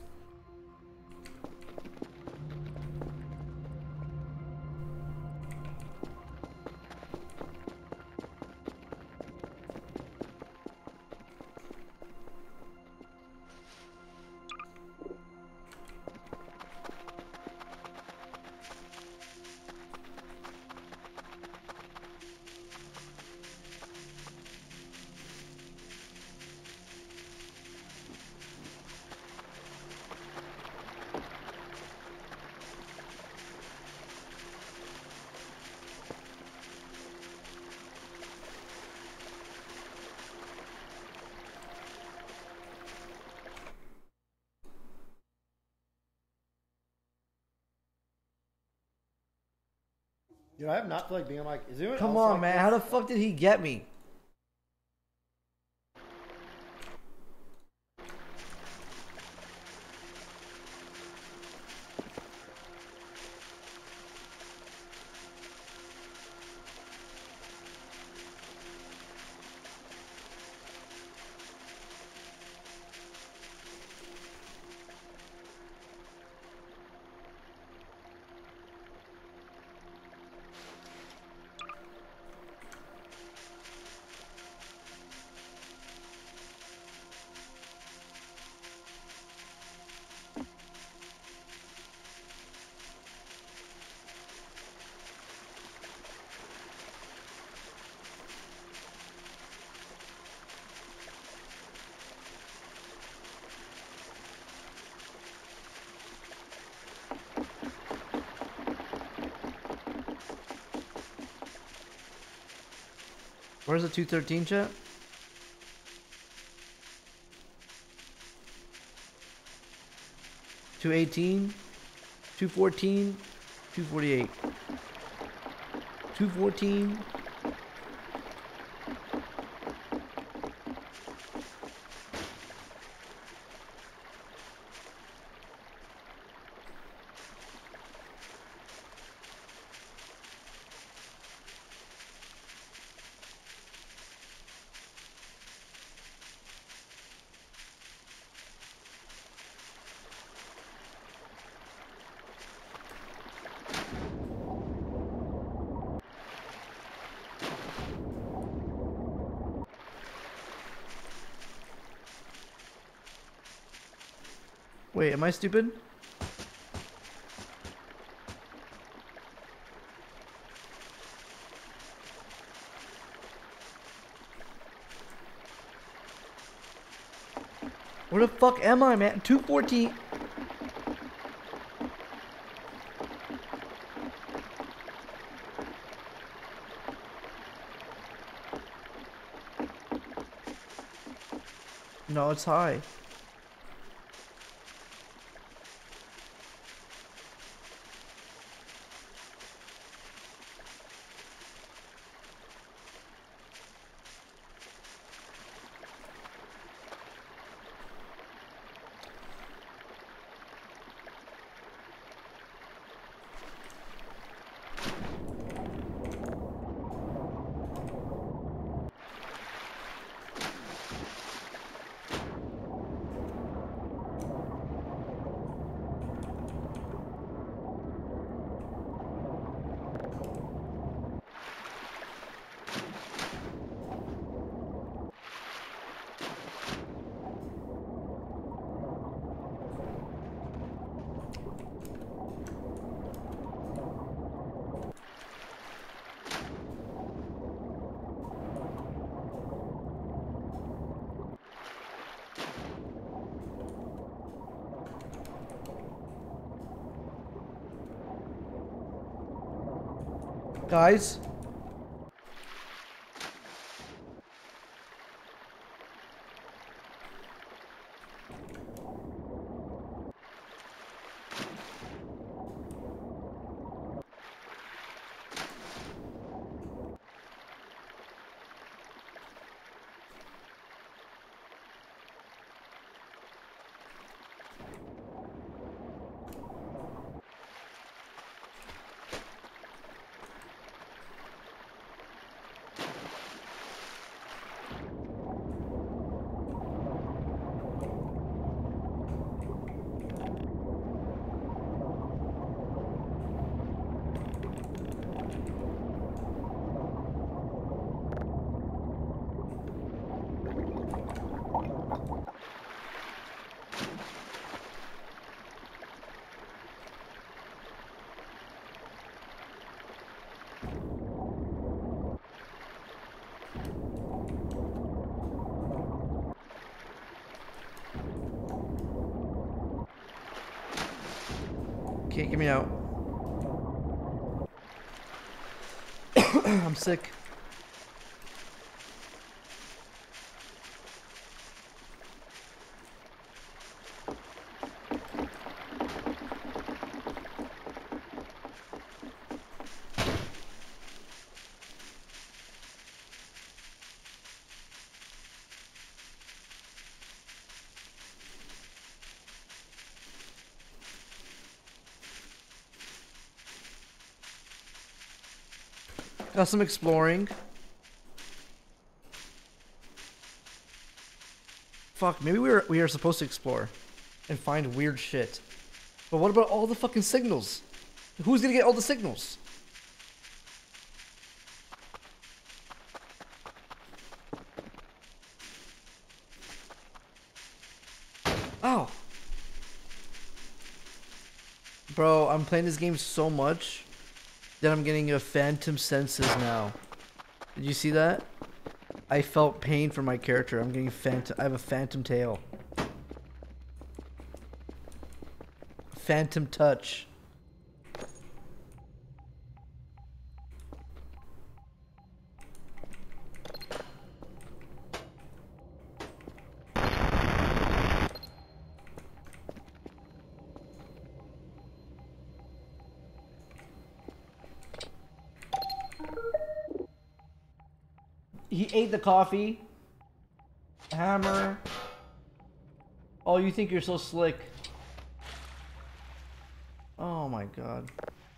J: Dude, I have not feel like being like, is anyone
A: Come
J: else
A: on,
J: like
A: man.
J: this?
A: How the fuck did he get me? Where's the 213 chat? $218, $214, $248, $214. Wait, am I stupid? Where the fuck am I, man? 214. No, it's high. Guys. Can't get me out. I'm sick. Got some exploring. Fuck, maybe we are supposed to explore and find weird shit. But what about all the fucking signals? Who's gonna get all the signals? Oh. Bro, I'm playing this game so much that I'm getting a phantom senses now. Did you see that? I felt pain for my character. I'm getting phantom. I have a phantom tail. Phantom touch. He ate the coffee. Hammer. Oh, you think you're so slick. Oh my god.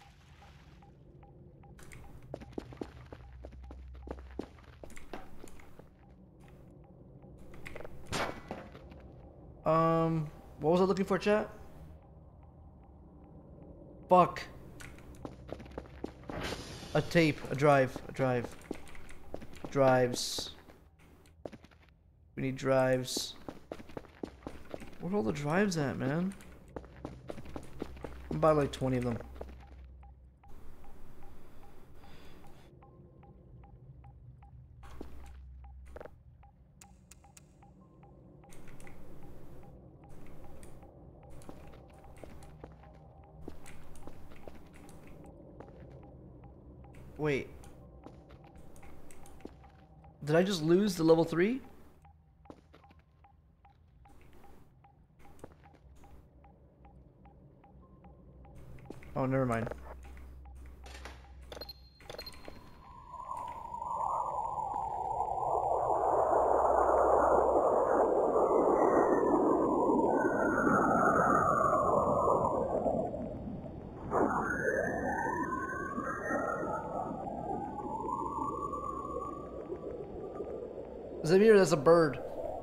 A: What was I looking for, chat? Fuck. A tape, a drive. Drives. We need drives. Where are all the drives at, man? I'm buy like 20 of them. Wait. Did I just lose the level 3? Oh, never mind. Zamir, that's a bird.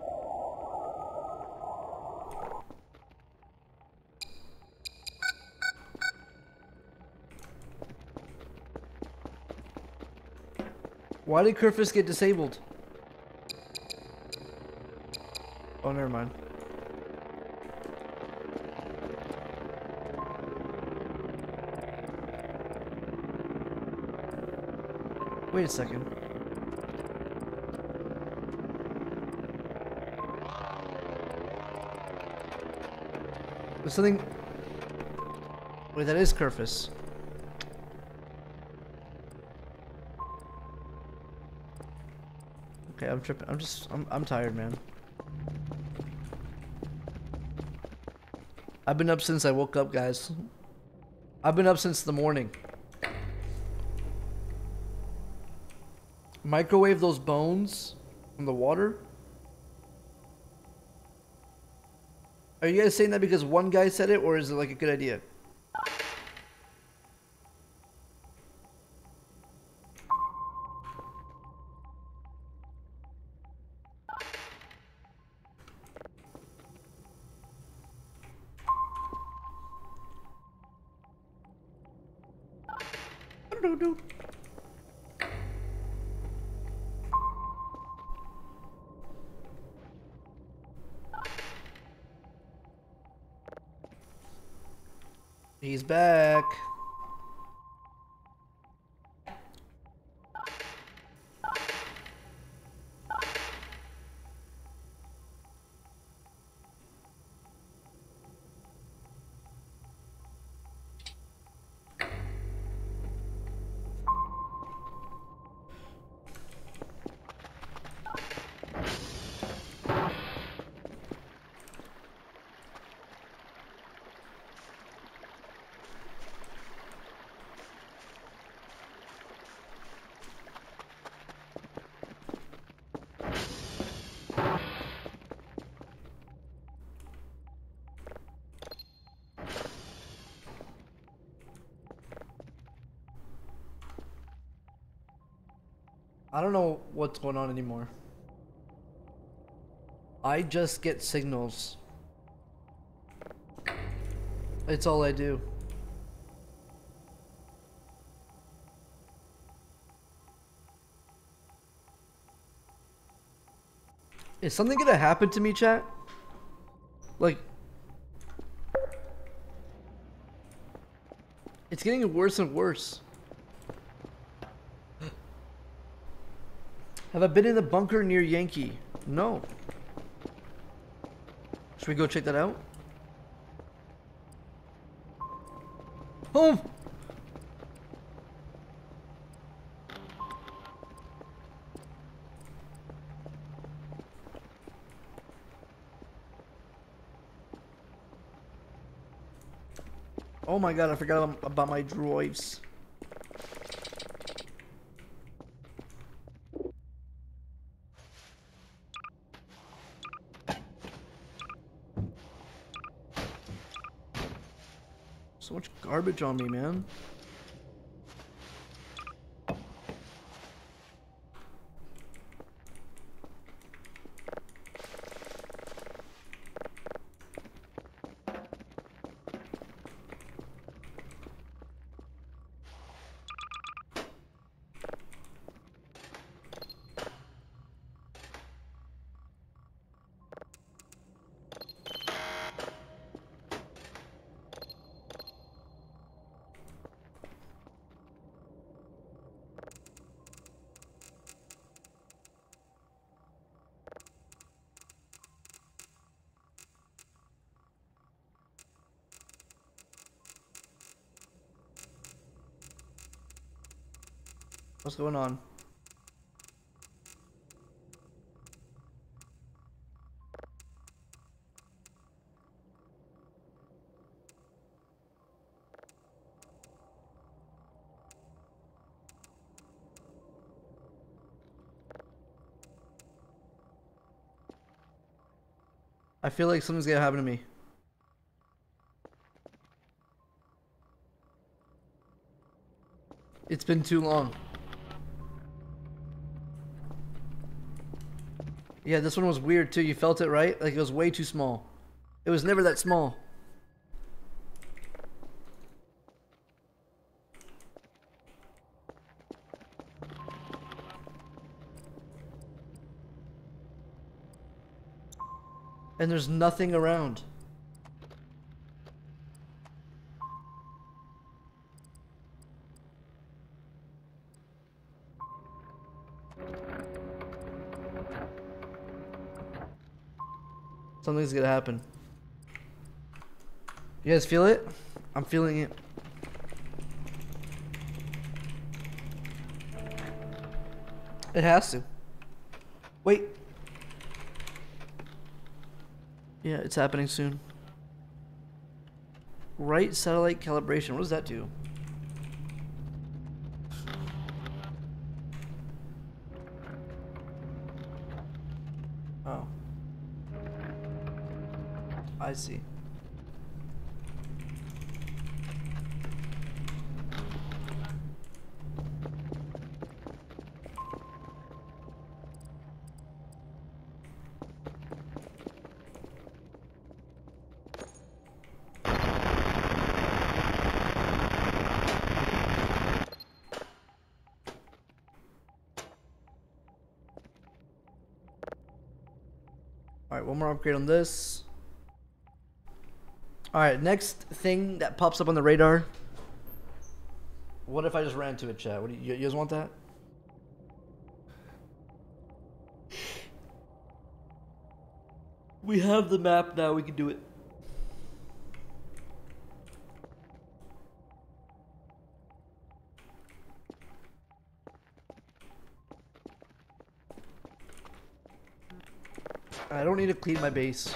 A: Why did Kerfus get disabled? Oh, never mind. Wait a second. There's something... Wait, that is Kerfus. Okay, I'm tripping. I'm tired, man. I've been up since I woke up, guys. I've been up since the morning. Microwave those bones from the water? Are you guys saying that because one guy said it, or is it like a good idea? I don't know. He's back. I don't know what's going on anymore. I just get signals. It's all I do. Is something gonna happen to me, chat? Like... It's getting worse and worse. Have I been in the bunker near Yankee? No. Should we go check that out? Oh! Oh my god, I forgot about my droids. So much garbage on me, man. What's going on? I feel like something's gonna happen to me. It's been too long. Yeah, this one was weird too. You felt it, right? Like it was way too small. It was never that small. And there's nothing around. Something's gonna happen. You guys feel it? I'm feeling it. It has to. Wait. Yeah, it's happening soon. Right satellite calibration. What does that do? Oh. I see. Alright, one more upgrade on this. Alright, next thing that pops up on the radar. What if I just ran to it, chat? What do you guys want that? We have the map now, we can do it. I don't need to clean my base.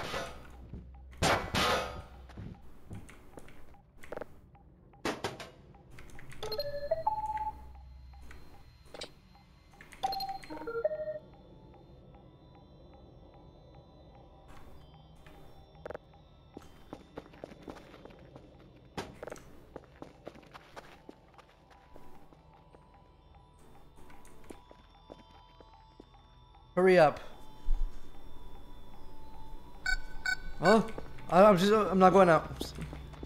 A: Hurry up. Huh? I'm not going out.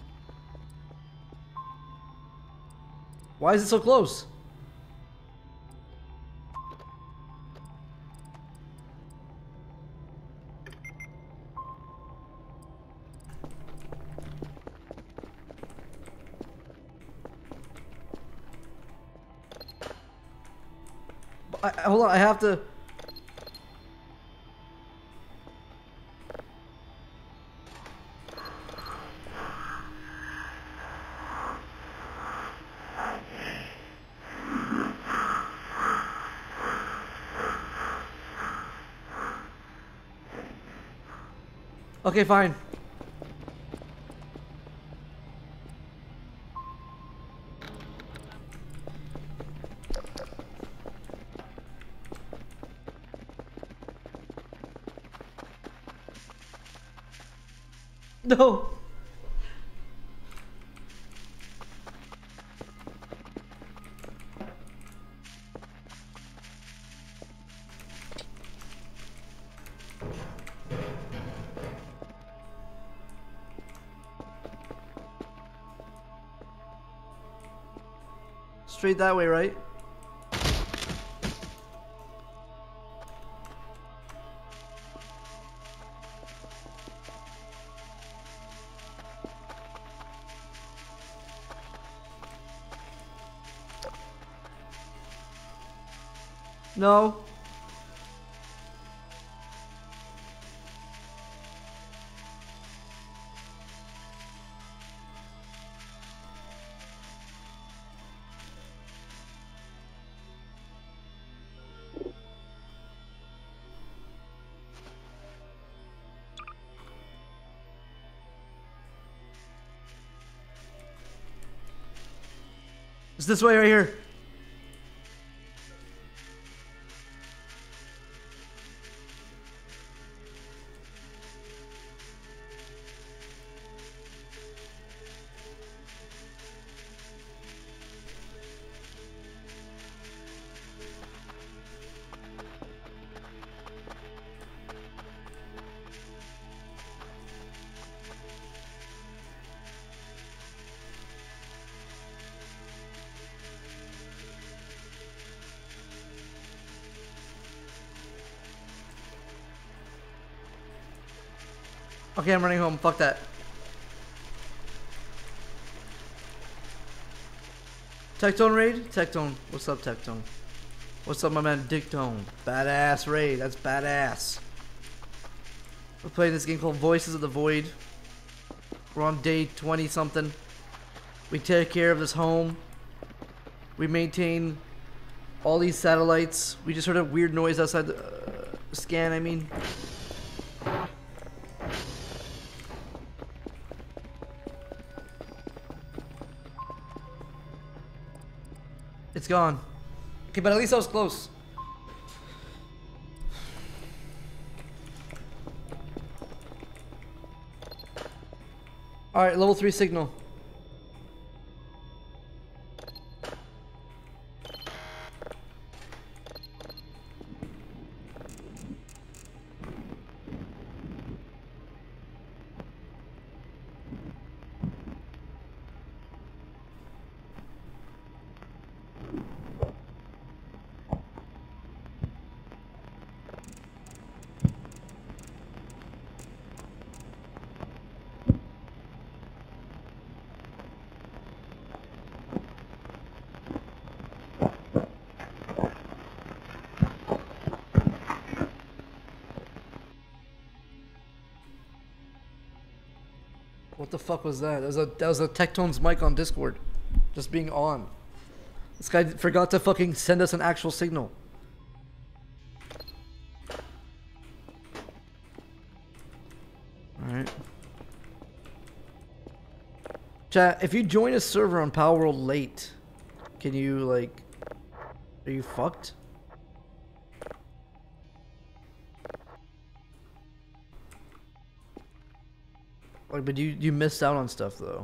A: Why is it so close? Hold on, I have to... Okay, fine. No. Straight that way, right? No. It's this way right here. Okay, I'm running home. Fuck that. Tectone raid? Tectone. What's up, Tectone? What's up, my man Dictone? Badass raid. That's badass. We're playing this game called Voices of the Void. We're on day 20 something. We take care of this home. We maintain all these satellites. We just heard a weird noise outside the scan, I mean. It's gone. Okay, but at least I was close. Alright, level 3 signal. What the fuck was that? That was a Tectone's mic on Discord. Just being on. This guy forgot to fucking send us an actual signal. Alright. Chat, if you join a server on Palworld late, can you, like... Are you fucked? Like, but you missed out on stuff, though.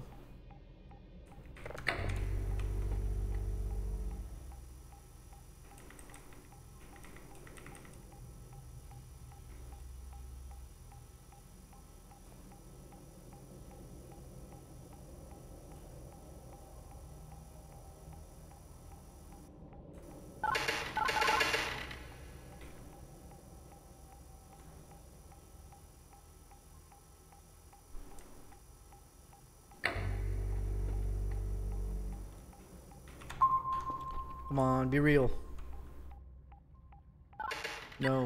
A: Come on, be real. No.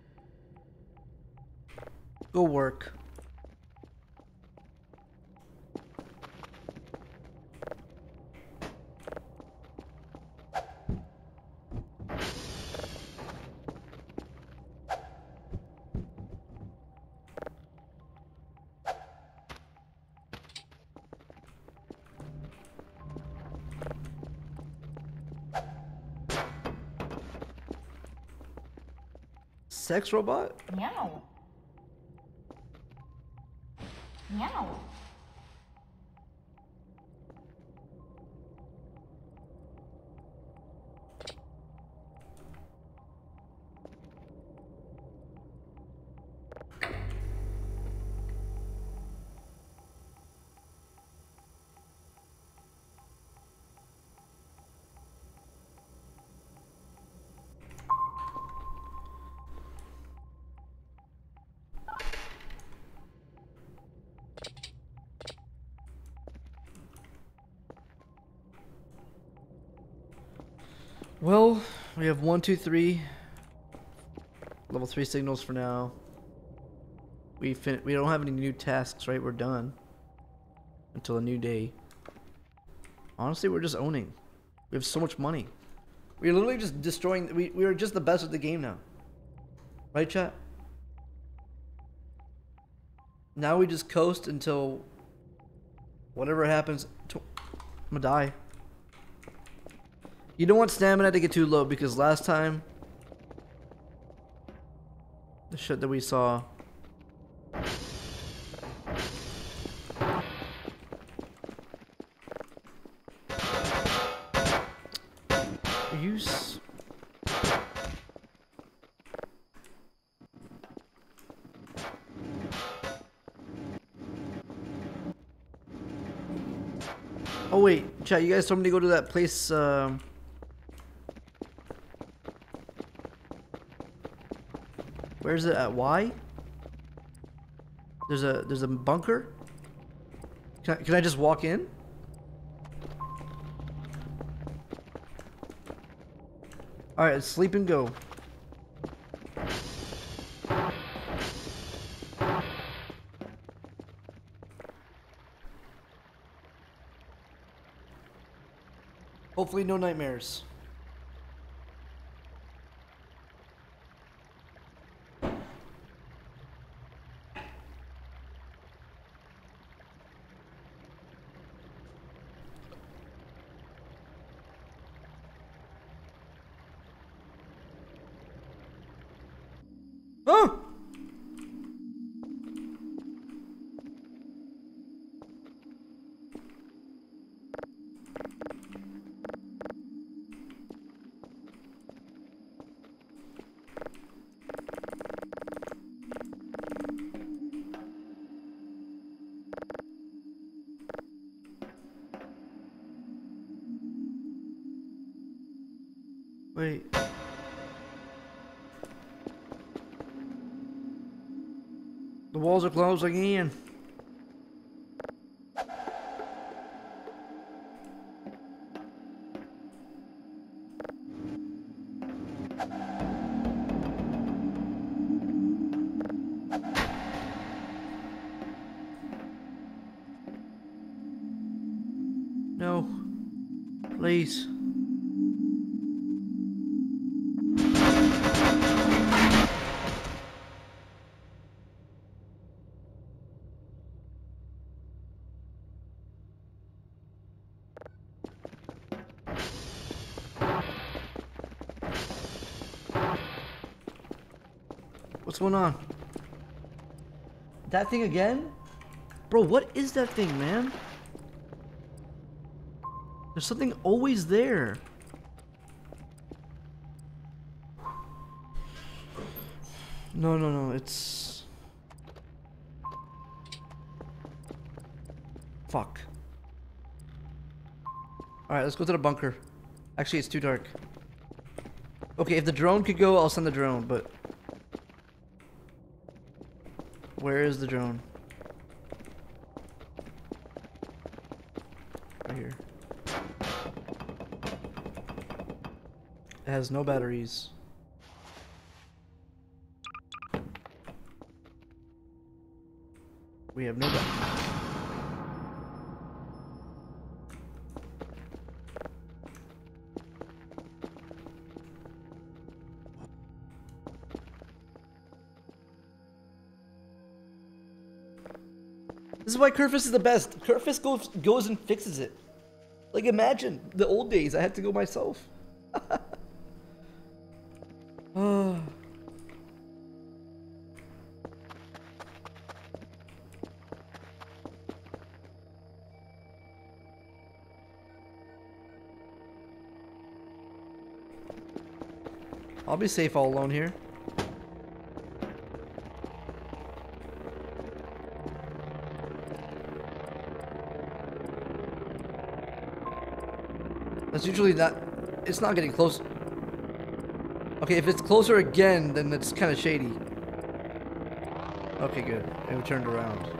A: Go work. Sex robot?
E: Meow. Meow.
A: Well, we have 1, 2, 3. Level 3 signals for now. We don't have any new tasks, right? We're done. Until a new day. Honestly, we're just owning. We have so much money. We're literally just destroying. We are just the best at the game now. Right, chat? Now we just coast until whatever happens. I'm gonna die. You don't want stamina to get too low because last time the shit that we saw. Use. Oh wait, chat, you guys told me to go to that place, where's it at? Y? There's a bunker? Can I just walk in? Alright, sleep and go. Hopefully no nightmares. Oh! Wait. The walls are closing in. No. Please. What's going on? That thing again? Bro, what is that thing, man? There's something always there. No, it's... Fuck. Alright, let's go to the bunker. Actually, it's too dark. Okay, if the drone could go, I'll send the drone, but... Where is the drone? Right here. It has no batteries. We have no batteries. This is why Kerfus is the best. Kerfus goes and fixes it. Like, imagine the old days. I had to go myself. Oh. I'll be safe all alone here. That's usually not... It's not getting close. Okay, if it's closer again, then it's kind of shady. Okay, good. And we turned around.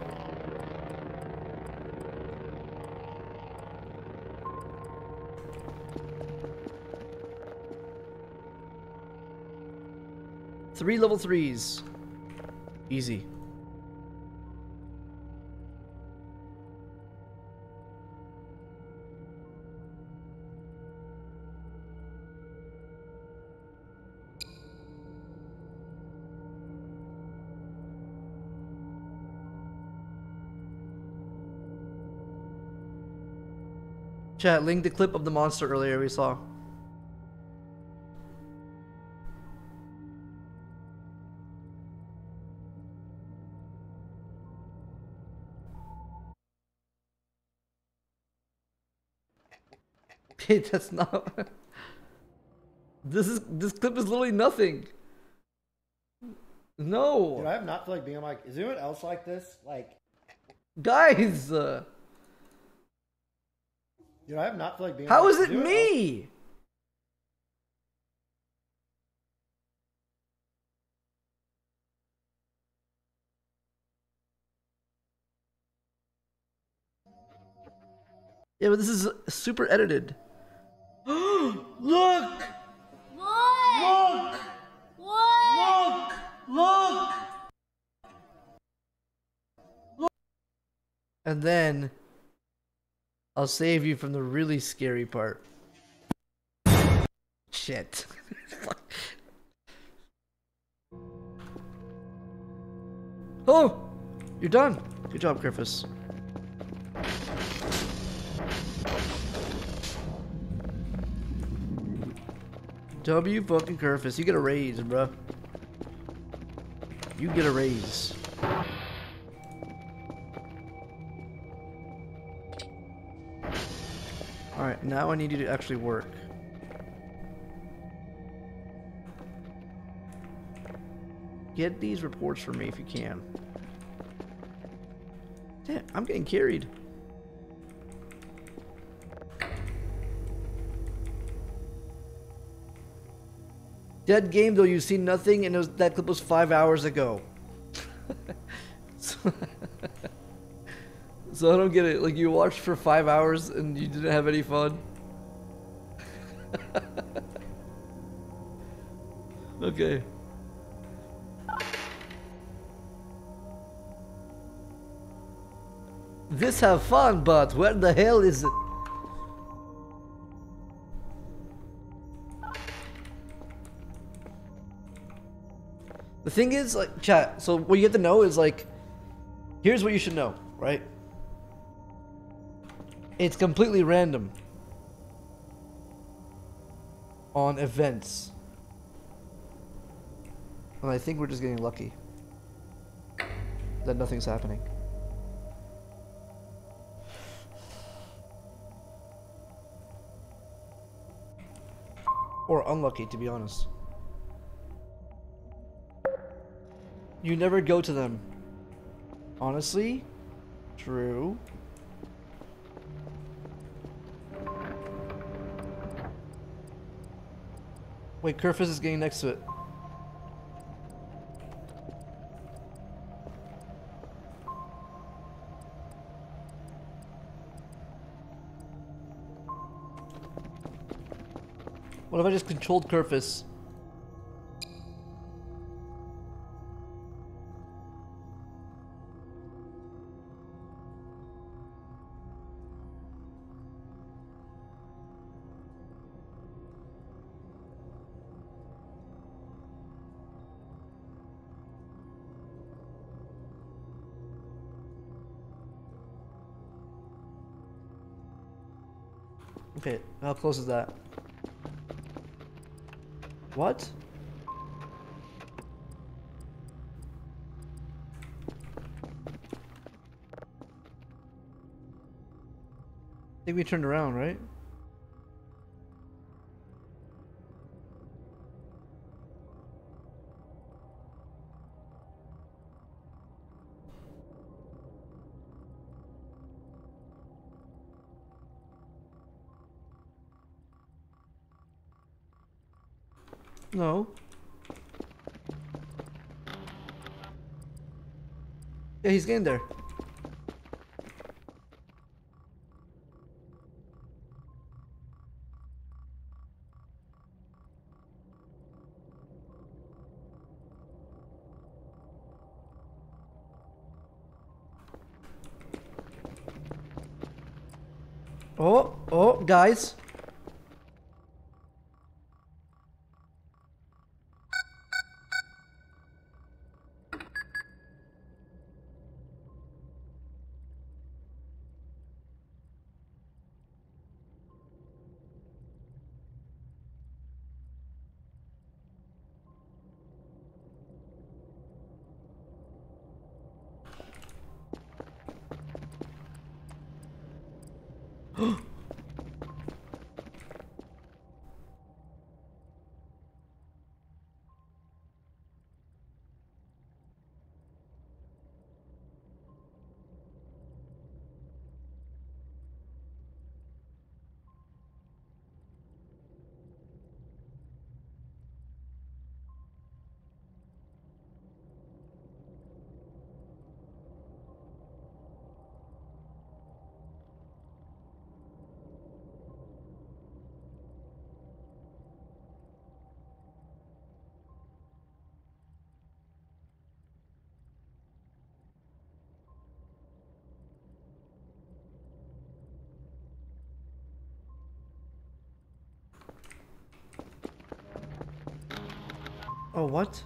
A: 3 level 3s. Easy. Chat, link the clip of the monster earlier we saw. Okay, that's not. This clip is literally nothing. No.
J: Dude, I have not feel like being like, is anyone else like this? Like,
A: Guys!
J: dude, I have not feel like being
A: How
J: like,
A: is it
J: anyone
A: me? Yeah, but this is super edited. Look!
E: What?
A: Look!
E: What?
A: Look! Look! And then I'll save you from the really scary part. Shit. Oh! You're done. Good job, Griffiths. W fucking Griffiths. You get a raise, bro. You get a raise. Alright, now I need you to actually work. Get these reports for me if you can. Damn, I'm getting carried. Dead game though, you've seen nothing and that clip was 5 hours ago. So I don't get it. Like, you watched for 5 hours and you didn't have any fun? Okay. This have fun, but where the hell is it? The thing is, like, chat, so what you have to know is, like, here's what you should know, right? It's completely random on events. And I think we're just getting lucky that nothing's happening. Or unlucky, to be honest. You never go to them. Honestly? True. Wait, Kerfus is getting next to it. What if I just controlled Kerfus? Okay, how close is that? What? I think we turned around, right? No. Yeah, he's getting there. Oh, guys. Oh, what?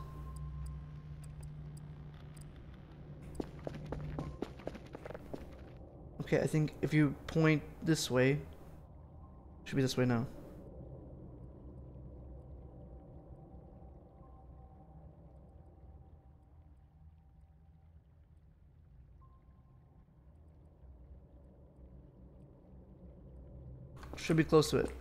A: Okay, I think if you point this way, should be this way now. Should be close to it.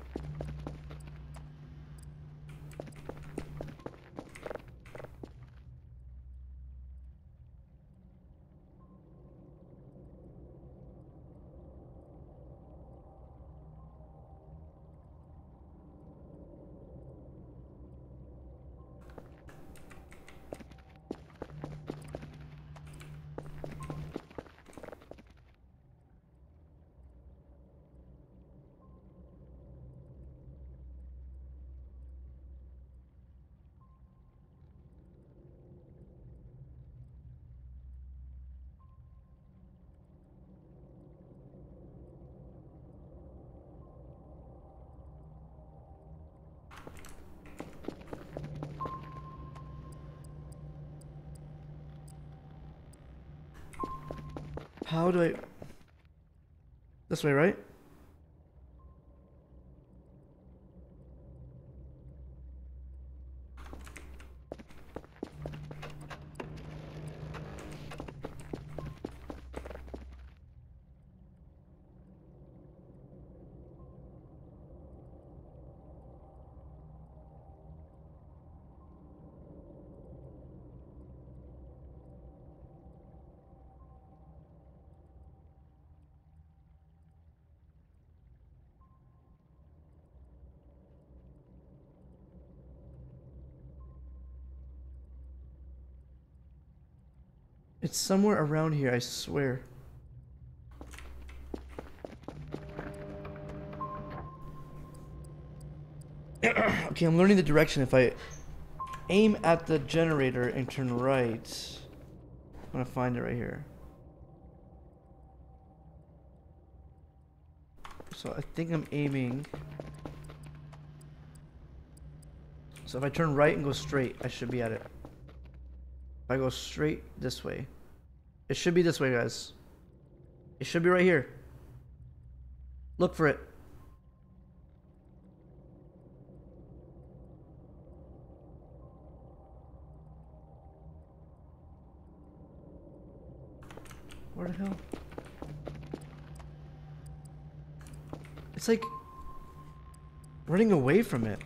A: How do I... This way, right? It's somewhere around here, I swear. Okay, I'm learning the direction. If I aim at the generator and turn right, I'm gonna find it right here. So I think I'm aiming. So if I turn right and go straight, I should be at it. If I go straight this way, it should be this way, guys. It should be right here. Look for it. Where the hell? It's like running away from it.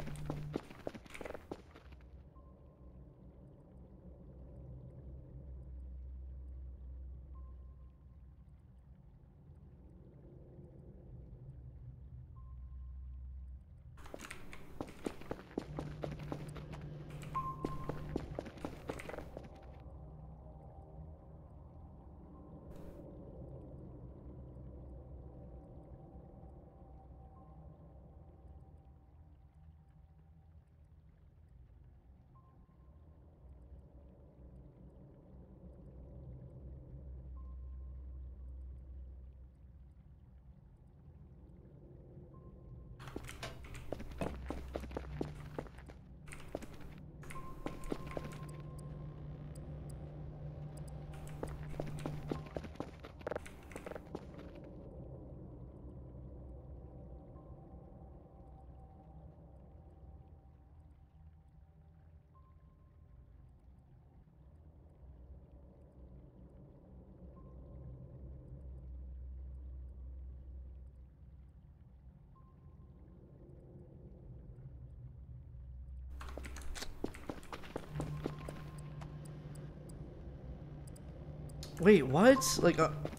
A: Wait, what? Like,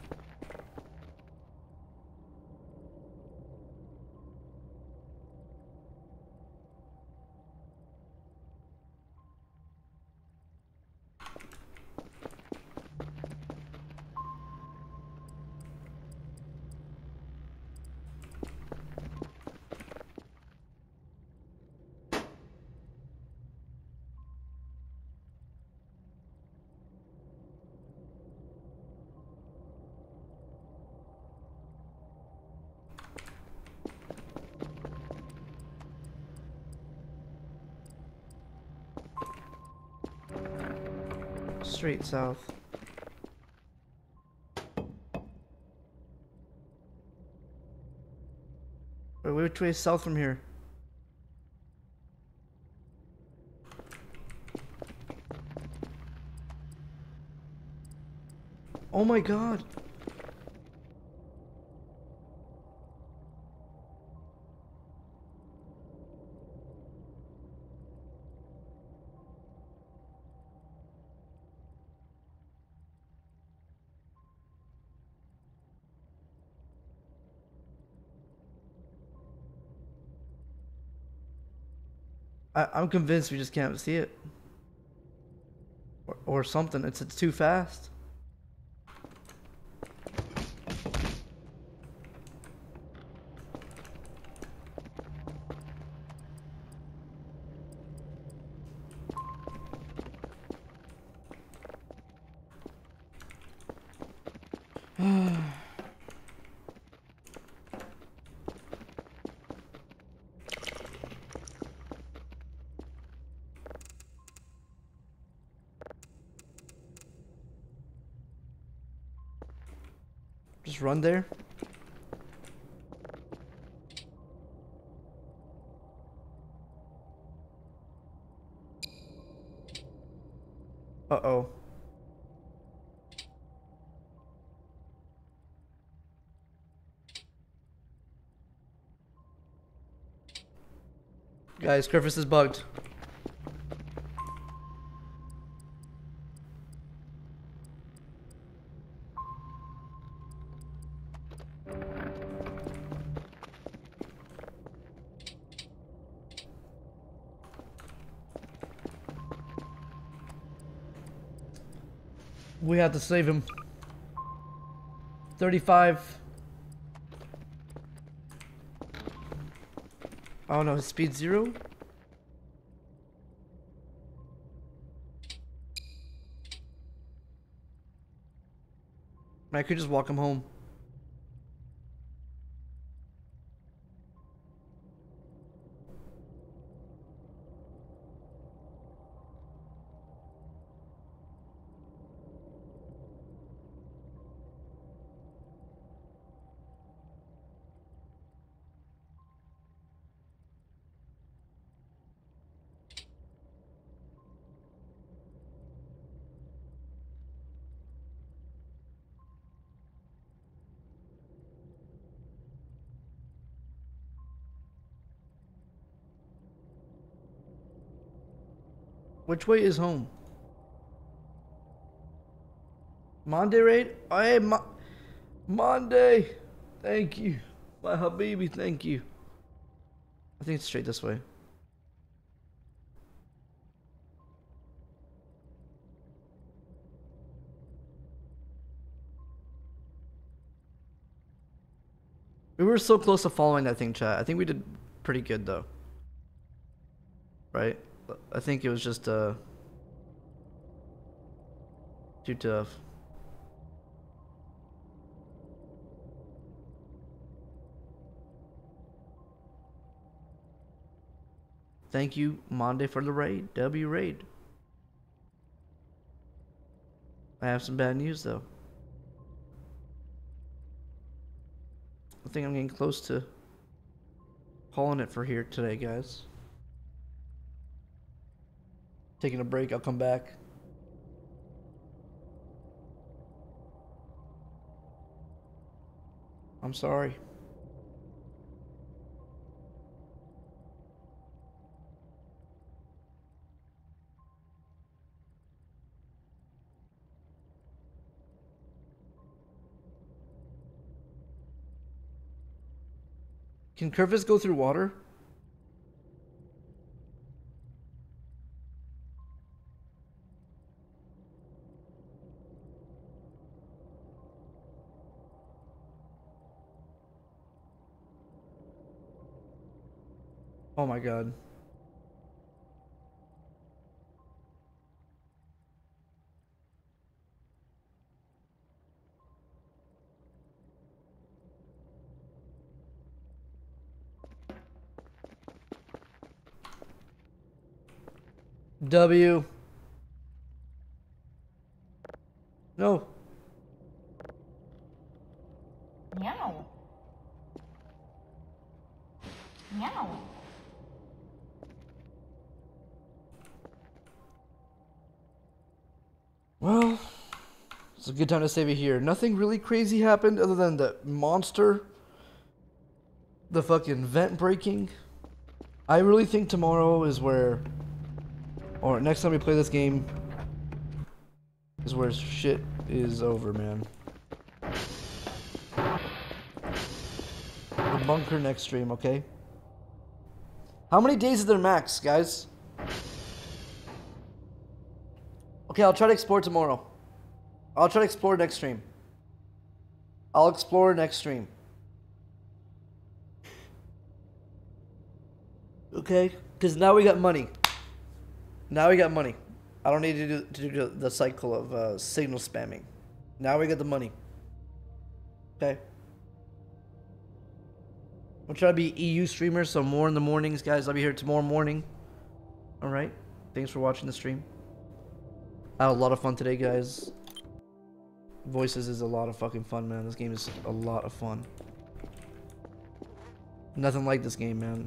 A: straight south. Wait, which way is south from here? Oh my god. I'm convinced we just can't see it. Or something. It's too fast. Just run there. Uh-oh. Guys, Curvis is bugged. We have to save him. 35. Oh no, his speed 0? I could just walk him home. Which way is home? Monday raid? Oh, hey, Monday! Thank you. My Habibi, thank you. I think it's straight this way. We were so close to following that thing, chat. I think we did pretty good, though. Right? I think it was just, too tough. Thank you, Monday, for the raid. W raid. I have some bad news, though. I think I'm getting close to calling it for here today, guys. Taking a break, I'll come back. I'm sorry. Can Curvis go through water? Oh my god. W. No.
E: Meow. Meow.
A: Well, it's a good time to save it here. Nothing really crazy happened other than the monster, the fucking vent breaking. I really think tomorrow is where, or next time we play this game, is where shit is over, man. The bunker next stream, okay? How many days is there max, guys? Okay, I'll try to explore tomorrow. I'll try to explore next stream. I'll explore next stream. Okay? Because now we got money. Now we got money. I don't need to do the cycle of signal spamming. Now we got the money. Okay? I'll try to be EU streamer, so more in the mornings, guys. I'll be here tomorrow morning. Alright? Thanks for watching the stream. I had a lot of fun today, guys. Voices is a lot of fucking fun, man. This game is a lot of fun. Nothing like this game, man.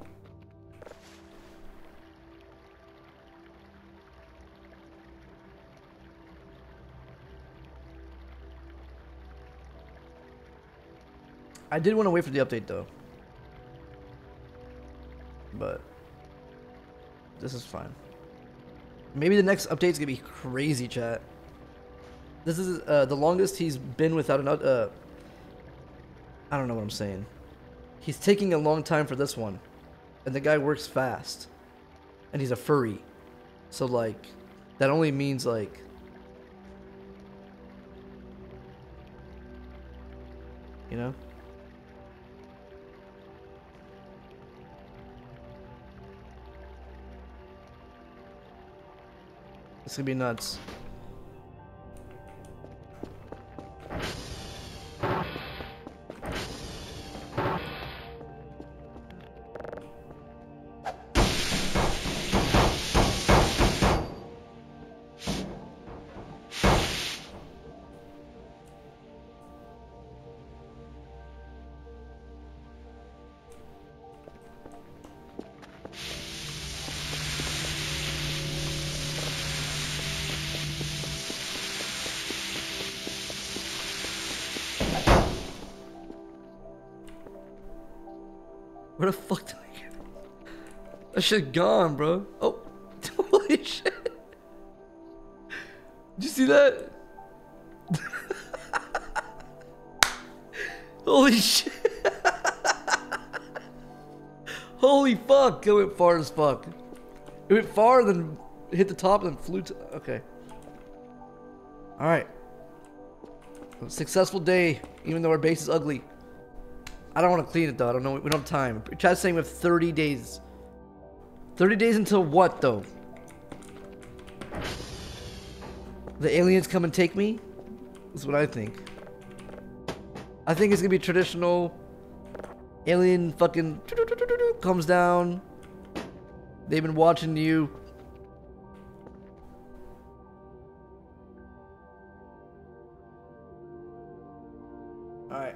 A: I did want to wait for the update, though. But this is fine. Maybe the next update's gonna be crazy, chat. This is the longest he's been without an I don't know what I'm saying. He's taking a long time for this one, and the guy works fast, and he's a furry, so like that only means like you know. It's gonna be nuts. Where the fuck did I get? That shit gone, bro. Oh, holy shit! Did you see that? Holy shit! Holy fuck! It went far as fuck. It went far, then hit the top, and then flew to. Okay. All right. Successful day, even though our base is ugly. I don't want to clean it though. I don't know. We don't have time. Chat's saying we have 30 days. 30 days until what though? The aliens come and take me? That's what I think. I think it's gonna be traditional. Alien fucking comes down. They've been watching you. Alright.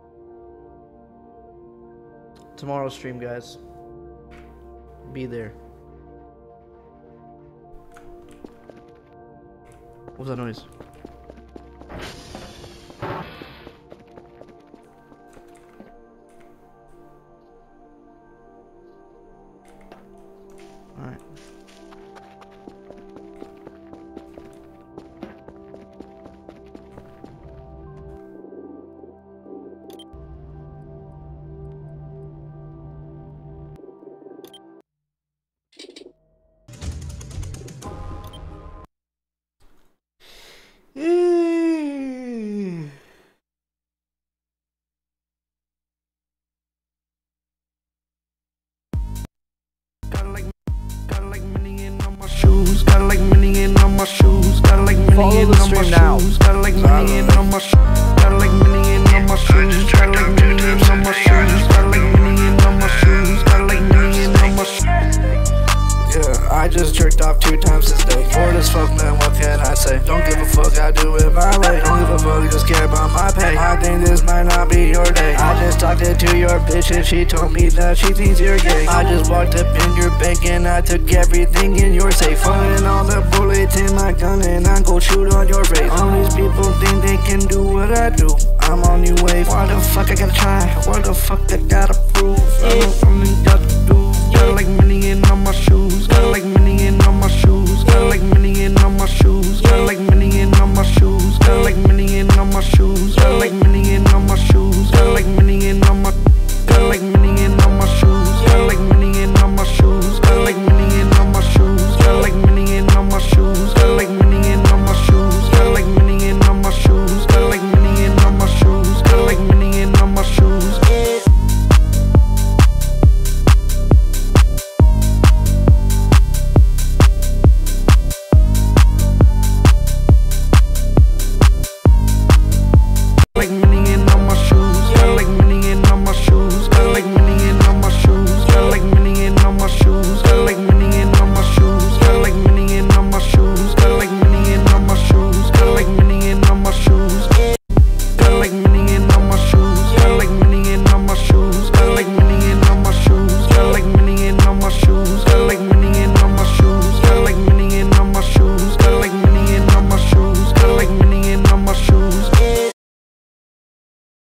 A: Tomorrow's stream, guys. Be there. What was that noise? Alright.
K: like money in on my shoes. Got like money in on my shoes. Got like money in on my shoes. Got like money in on my shoes. Got like money in on my shoes. Got like money in on my shoes. Got like money in on my shoes. Yeah, I just jerked off 2 times this day. Bored as fuck, man, what can I say? Don't give a fuck, I do it my way. Don't give a fuck, just care about my pay. I think this might not be your day. I just talked it to your bitch and she told me that she thinks you're gay. I just walked up in your bank and I took everything in your safe. Find all the bullets in my gun and I go shoot on your face. All these people think they can do what I do. I'm on new wave. Why the fuck I gotta try? What the fuck I gotta prove? I don't really got to do. Got like money in on my shoes.